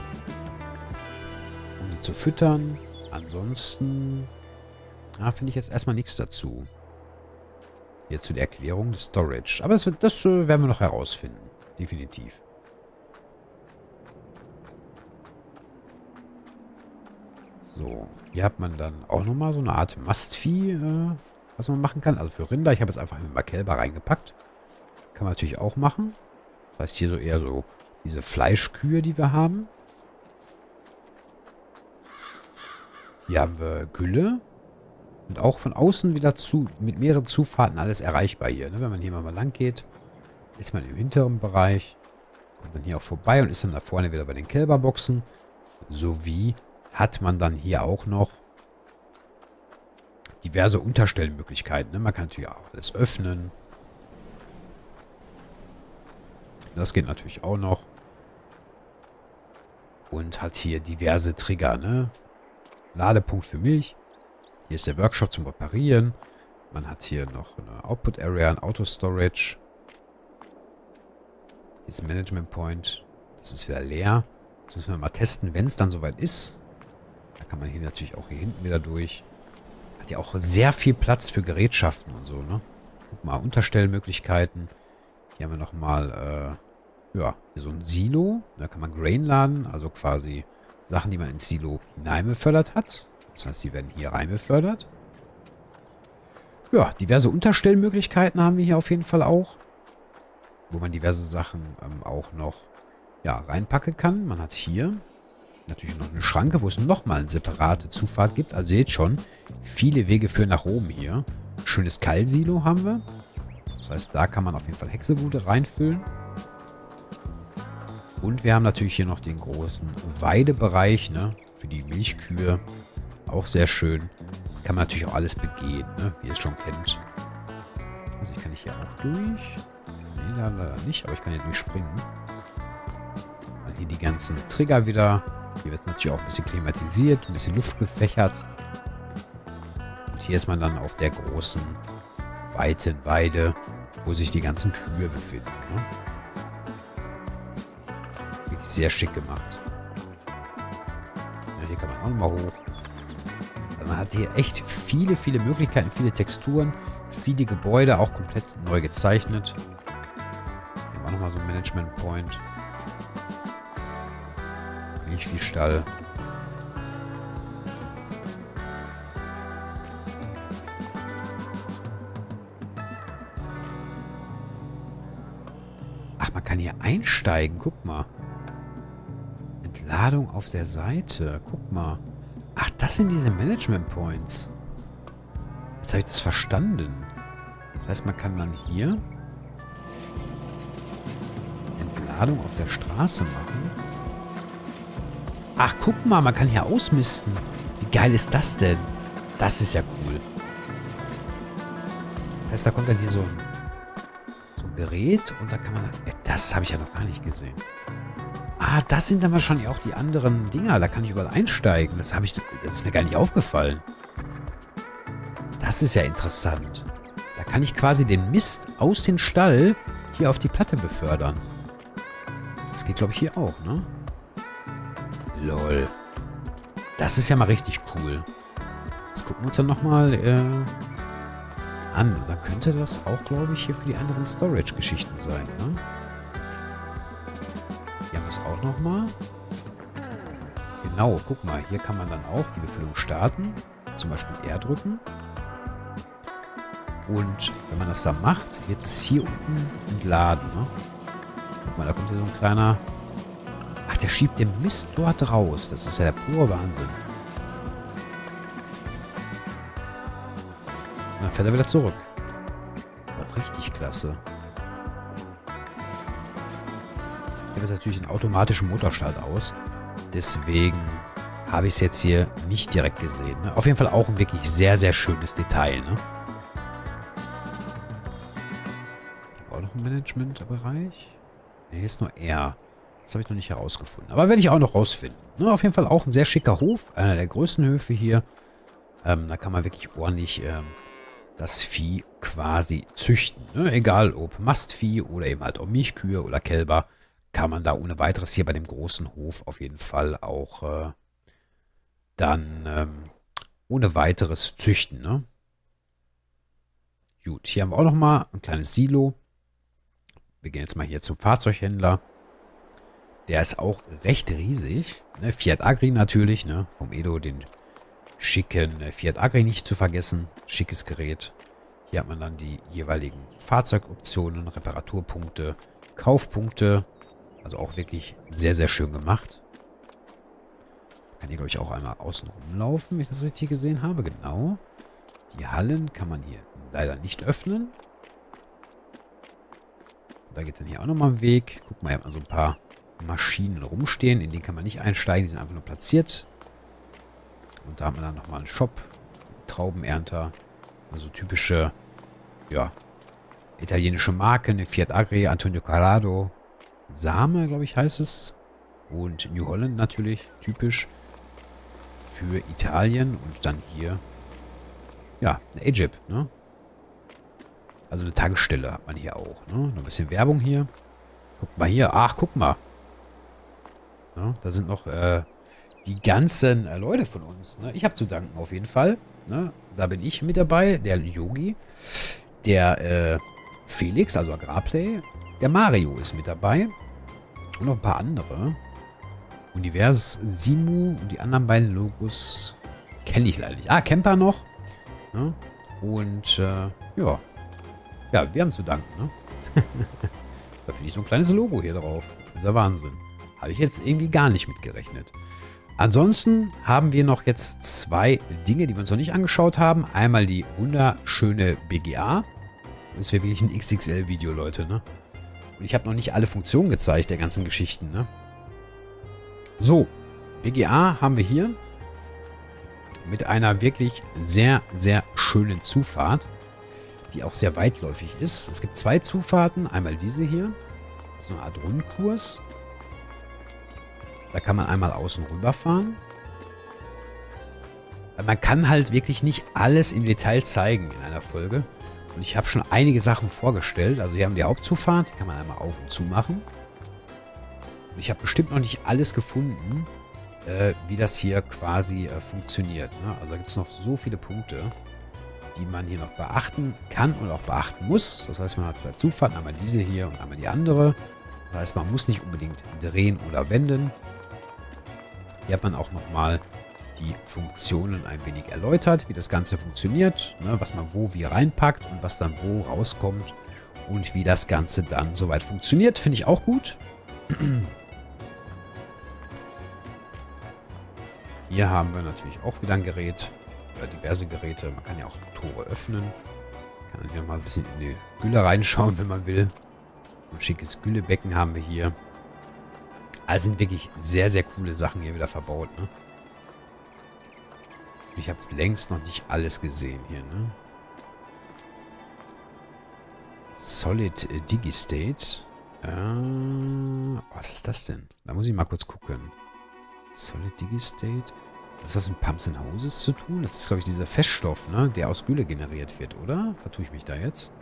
A: Um die zu füttern. Ansonsten ah, finde ich jetzt erstmal nichts dazu. Hier zu der Erklärung des Storage. Aber das, wird, das äh, werden wir noch herausfinden. Definitiv. So, hier hat man dann auch nochmal so eine Art Mastvieh, äh, was man machen kann. Also für Rinder. Ich habe jetzt einfach mal Kälber reingepackt. Kann man natürlich auch machen. Das heißt hier so eher so diese Fleischkühe, die wir haben. Hier haben wir Gülle. Und auch von außen wieder zu, mit mehreren Zufahrten alles erreichbar hier. Ne? Wenn man hier mal lang geht, ist man im hinteren Bereich. Kommt dann hier auch vorbei und ist dann da vorne wieder bei den Kälberboxen. Sowie hat man dann hier auch noch diverse Unterstellmöglichkeiten. Ne? Man kann natürlich auch alles öffnen. Das geht natürlich auch noch. Und hat hier diverse Trigger. Ne? Ladepunkt für Milch. Hier ist der Workshop zum Reparieren. Man hat hier noch eine Output Area, ein Auto Storage. Hier ist ein Management Point. Das ist wieder leer. Das müssen wir mal testen, wenn es dann soweit ist. Da kann man hier natürlich auch hier hinten wieder durch. Hat ja auch sehr viel Platz für Gerätschaften und so, ne? Guck mal, Unterstellmöglichkeiten. Hier haben wir nochmal, äh, ja, hier so ein Silo. Da kann man Grain laden, also quasi Sachen, die man ins Silo hineinbefördert hat. Das heißt, die werden hier rein befördert. Ja, diverse Unterstellmöglichkeiten haben wir hier auf jeden Fall auch. Wo man diverse Sachen ähm, auch noch ja, reinpacken kann. Man hat hier natürlich noch eine Schranke, wo es nochmal eine separate Zufahrt gibt. Also seht schon, viele Wege führen nach oben hier. Schönes Keilsilo haben wir. Das heißt, da kann man auf jeden Fall Hexebude reinfüllen. Und wir haben natürlich hier noch den großen Weidebereich, ne, für die Milchkühe. Auch sehr schön. Kann man natürlich auch alles begehen, ne? Wie ihr es schon kennt. Also ich kann hier auch durch. Nee, da leider nicht, aber ich kann hier durchspringen. Dann hier die ganzen Trigger wieder. Hier wird es natürlich auch ein bisschen klimatisiert, ein bisschen Luft gefächert. Und hier ist man dann auf der großen, weiten Weide, wo sich die ganzen Kühe befinden. Ne? Wirklich sehr schick gemacht. Ja, hier kann man auch nochmal hoch. Man hat hier echt viele, viele Möglichkeiten, viele Texturen, viele Gebäude, auch komplett neu gezeichnet. Hier haben wir nochmal so ein Management Point. Milchviehstall. Ach, man kann hier einsteigen, guck mal. Entladung auf der Seite, guck mal. Ach, das sind diese Management Points. Jetzt habe ich das verstanden. Das heißt, man kann dann hier Entladung auf der Straße machen. Ach, guck mal, man kann hier ausmisten. Wie geil ist das denn? Das ist ja cool. Das heißt, da kommt dann hier so ein, so ein Gerät und da kann man... Das habe ich ja noch gar nicht gesehen. Ah, das sind dann wahrscheinlich auch die anderen Dinger. Da kann ich überall einsteigen. Das habe ich, das ist mir gar nicht aufgefallen. Das ist ja interessant. Da kann ich quasi den Mist aus dem Stall hier auf die Platte befördern. Das geht, glaube ich, hier auch, ne? Lol. Das ist ja mal richtig cool. Das gucken wir uns dann nochmal äh, an. Und dann könnte das auch, glaube ich, hier für die anderen Storage-Geschichten sein, ne? Hier haben wir es auch nochmal. Genau, guck mal. Hier kann man dann auch die Befüllung starten. Zum Beispiel R drücken. Und wenn man das dann macht, wird es hier unten entladen. Ne? Guck mal, da kommt hier so ein kleiner... Ach, der schiebt den Mist dort raus. Das ist ja der pure Wahnsinn. Und dann fährt er wieder zurück. Aber richtig klasse. Ich habe jetzt natürlich einen automatischen Motorstart aus. Deswegen habe ich es jetzt hier nicht direkt gesehen. Ne? Auf jeden Fall auch ein wirklich sehr, sehr schönes Detail. Ne? Hier auch noch ein Management-Bereich. Ne, hier ist nur R. Das habe ich noch nicht herausgefunden. Aber werde ich auch noch rausfinden. Ne? Auf jeden Fall auch ein sehr schicker Hof. Einer der größten Höfe hier. Ähm, da kann man wirklich ordentlich ähm, das Vieh quasi züchten. Ne? Egal ob Mastvieh oder eben halt auch Milchkühe oder Kälber. Kann man da ohne weiteres hier bei dem großen Hof auf jeden Fall auch äh, dann ähm, ohne weiteres züchten. Ne? Gut, hier haben wir auch noch mal ein kleines Silo. Wir gehen jetzt mal hier zum Fahrzeughändler. Der ist auch recht riesig. Ne? Fiat Agri natürlich, ne? Vom Edo, den schicken äh, Fiat Agri nicht zu vergessen. Schickes Gerät. Hier hat man dann die jeweiligen Fahrzeugoptionen, Reparaturpunkte, Kaufpunkte. Also auch wirklich sehr, sehr schön gemacht. Kann hier, glaube ich, auch einmal außen rumlaufen, wenn ich das richtig gesehen habe. Genau. Die Hallen kann man hier leider nicht öffnen. Da geht dann hier auch nochmal ein Weg. Guck mal, hier hat man so ein paar Maschinen rumstehen. In denen kann man nicht einsteigen. Die sind einfach nur platziert. Und da haben wir dann nochmal einen Shop. Traubenernter. Also typische, ja, italienische Marken. Eine Fiat Agri, Antonio Carrado. Same, glaube ich, heißt es. Und New Holland natürlich. Typisch für Italien. Und dann hier, ja, eine Egypt, ne? Also eine Tankstelle hat man hier auch, ne? Noch ein bisschen Werbung hier. Guck mal hier. Ach, guck mal. Ja, da sind noch äh, die ganzen äh, Leute von uns. Ne? Ich habe zu danken auf jeden Fall. Ne? Da bin ich mit dabei. Der Yogi. Der äh, Felix, also Agrarplay. Der Mario ist mit dabei. Und noch ein paar andere. Univers, Simu und die anderen beiden Logos kenne ich leider nicht. Ah, Camper noch. Ne? Und äh, ja. Ja, wir haben zu danken. Ne? Da finde ich so ein kleines Logo hier drauf. Das ist ja Wahnsinn. Habe ich jetzt irgendwie gar nicht mitgerechnet. Ansonsten haben wir noch jetzt zwei Dinge, die wir uns noch nicht angeschaut haben. Einmal die wunderschöne B G A. Das wäre wirklich ein X X L-Video, Leute, ne? Und ich habe noch nicht alle Funktionen gezeigt der ganzen Geschichten, ne? So, B G A haben wir hier mit einer wirklich sehr, sehr schönen Zufahrt, die auch sehr weitläufig ist. Es gibt zwei Zufahrten. Einmal diese hier. Das ist so eine Art Rundkurs. Da kann man einmal außen rüber fahren. Man kann halt wirklich nicht alles im Detail zeigen in einer Folge. Und ich habe schon einige Sachen vorgestellt. Also hier haben wir die Hauptzufahrt. Die kann man einmal auf und zu machen. Und ich habe bestimmt noch nicht alles gefunden, äh, wie das hier quasi äh, funktioniert. Ne? Also da gibt es noch so viele Punkte, die man hier noch beachten kann und auch beachten muss. Das heißt, man hat zwei Zufahrten. Einmal diese hier und einmal die andere. Das heißt, man muss nicht unbedingt drehen oder wenden. Hier hat man auch nochmal die Funktionen ein wenig erläutert, wie das Ganze funktioniert, ne, was man wo wie reinpackt und was dann wo rauskommt und wie das Ganze dann soweit funktioniert. Finde ich auch gut. Hier haben wir natürlich auch wieder ein Gerät, oder diverse Geräte. Man kann ja auch Tore öffnen. Kann dann hier mal ein bisschen in die Gülle reinschauen, wenn man will. So ein schickes Güllebecken haben wir hier. Also sind wirklich sehr, sehr coole Sachen hier wieder verbaut, ne? Ich habe es längst noch nicht alles gesehen hier, ne? Solid Digistate. Äh, was ist das denn? Da muss ich mal kurz gucken. Solid Digistate. Das hat was mit Pumps and Hoses zu tun? Das ist, glaube ich, dieser Feststoff, ne? Der aus Gülle generiert wird, oder? Vertue ich mich da jetzt?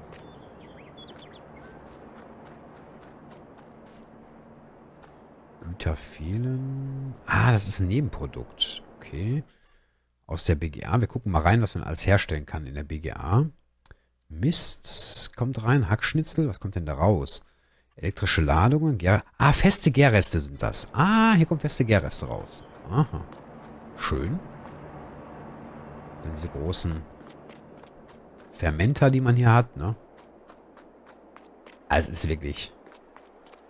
A: Güter fehlen. Ah, das ist ein Nebenprodukt. Okay. Aus der B G A. Wir gucken mal rein, was man alles herstellen kann in der B G A. Mist kommt rein. Hackschnitzel. Was kommt denn da raus? Elektrische Ladungen. Gär ah, feste Gärreste sind das. Ah, hier kommt feste Gärreste raus. Aha. Schön. Dann diese großen Fermenter, die man hier hat, ne? Also es ist wirklich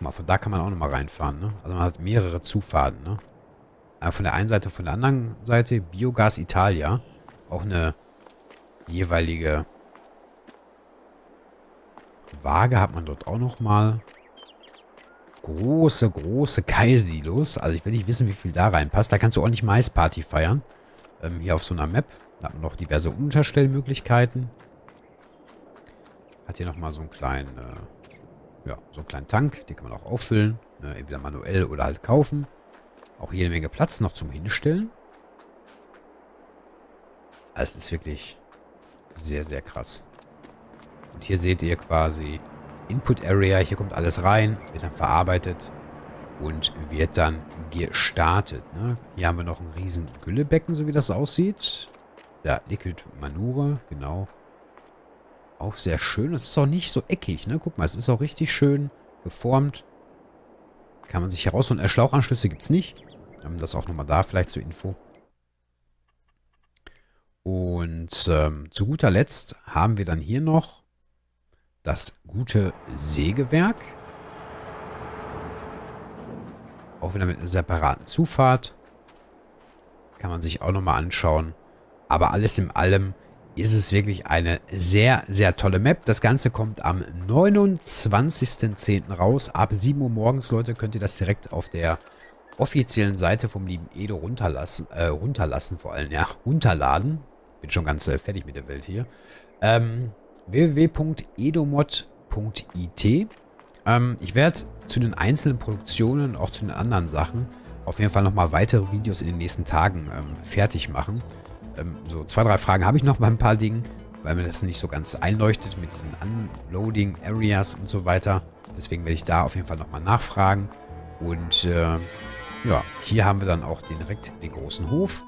A: mal, von da kann man auch nochmal reinfahren, ne? Also man hat mehrere Zufahrten, ne? Äh, von der einen Seite, von der anderen Seite Biogas Italia. Auch eine jeweilige Waage hat man dort auch nochmal. Große, große Keilsilos. Also ich will nicht wissen, wie viel da reinpasst. Da kannst du ordentlich Maisparty feiern. Ähm, hier auf so einer Map. Da hat man noch diverse Unterstellmöglichkeiten. Hat hier nochmal so einen kleinen, äh, ja, so einen kleinen Tank. Den kann man auch auffüllen. Äh, entweder manuell oder halt kaufen. Auch jede Menge Platz noch zum Hinstellen. Also es ist wirklich sehr, sehr krass. Und hier seht ihr quasi Input Area. Hier kommt alles rein, wird dann verarbeitet und wird dann gestartet. Ne? Hier haben wir noch ein riesen Güllebecken, so wie das aussieht. Ja, Liquid Manure, genau. Auch sehr schön. Es ist auch nicht so eckig, ne? Guck mal, es ist auch richtig schön geformt. Kann man sich herausholen. Äh, Schlauchanschlüsse gibt es nicht. Das auch nochmal da, vielleicht zur Info. Und ähm, zu guter Letzt haben wir dann hier noch das gute Sägewerk. Auch wieder mit einer separaten Zufahrt. Kann man sich auch nochmal anschauen. Aber alles in allem ist es wirklich eine sehr, sehr tolle Map. Das Ganze kommt am neunundzwanzigsten zehnten raus. Ab sieben Uhr morgens, Leute, könnt ihr das direkt auf der offiziellen Seite vom lieben Edo runterlassen. Äh, runterlassen vor allem, ja. Runterladen. Bin schon ganz äh, fertig mit der Welt hier. Ähm, w w w punkt edomod punkt i t. Ähm, ich werde zu den einzelnen Produktionen, auch zu den anderen Sachen, auf jeden Fall nochmal weitere Videos in den nächsten Tagen ähm, fertig machen. Ähm, so zwei, drei Fragen habe ich noch bei ein paar Dingen, weil mir das nicht so ganz einleuchtet mit diesen Unloading Areas und so weiter. Deswegen werde ich da auf jeden Fall nochmal nachfragen. Und äh, ja, hier haben wir dann auch den, direkt den großen Hof.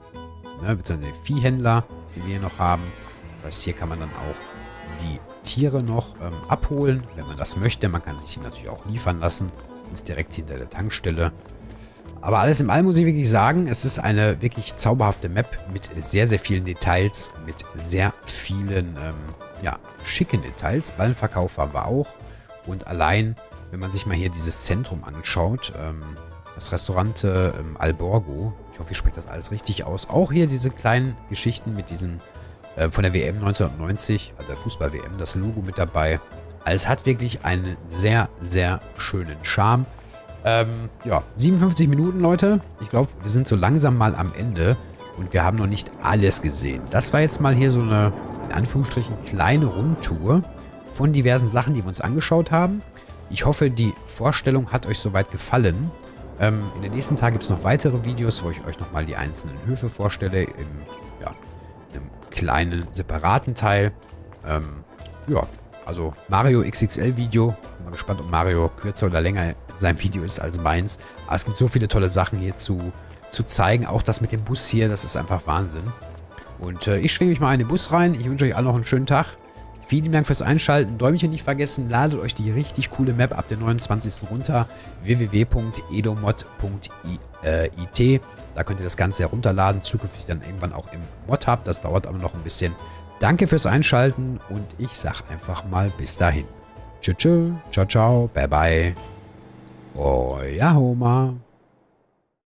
A: Ne, beziehungsweise den Viehhändler, den wir hier noch haben. Das heißt, hier kann man dann auch die Tiere noch ähm, abholen, wenn man das möchte. Man kann sich die natürlich auch liefern lassen. Das ist direkt hinter der Tankstelle. Aber alles in allem muss ich wirklich sagen, es ist eine wirklich zauberhafte Map mit sehr, sehr vielen Details, mit sehr vielen, ähm, ja, schicken Details. Ballenverkauf haben wir auch. Und allein, wenn man sich mal hier dieses Zentrum anschaut, ähm, das Restaurant äh, Alborgo, ich hoffe, ich spreche das alles richtig aus. Auch hier diese kleinen Geschichten mit diesen, äh, von der W M neunzehnhundertneunzig, also der Fußball-W M, das Logo mit dabei. Also es hat wirklich einen sehr, sehr schönen Charme. Ähm, ja, siebenundfünfzig Minuten, Leute. Ich glaube, wir sind so langsam mal am Ende und wir haben noch nicht alles gesehen. Das war jetzt mal hier so eine, in Anführungsstrichen, kleine Rundtour von diversen Sachen, die wir uns angeschaut haben. Ich hoffe, die Vorstellung hat euch soweit gefallen. Ähm, in den nächsten Tagen gibt es noch weitere Videos, wo ich euch nochmal die einzelnen Höfe vorstelle, im, ja, im kleinen, separaten Teil. Ähm, ja, also Mario X X L Video. Bin mal gespannt, ob Mario kürzer oder länger sein Video ist als meins. Aber es gibt so viele tolle Sachen hier zu, zu zeigen. Auch das mit dem Bus hier, das ist einfach Wahnsinn. Und äh, ich schwinge mich mal in den Bus rein. Ich wünsche euch allen noch einen schönen Tag. Vielen Dank fürs Einschalten. Däumchen nicht vergessen. Ladet euch die richtig coole Map ab der neunundzwanzigsten runter. w w w punkt edomod punkt i t. Da könnt ihr das Ganze herunterladen. Zukünftig dann irgendwann auch im Mod-Hub. Das dauert aber noch ein bisschen. Danke fürs Einschalten und ich sag einfach mal bis dahin. Tschüss, tschüss, ciao, ciao, bye, bye. Euer Homer.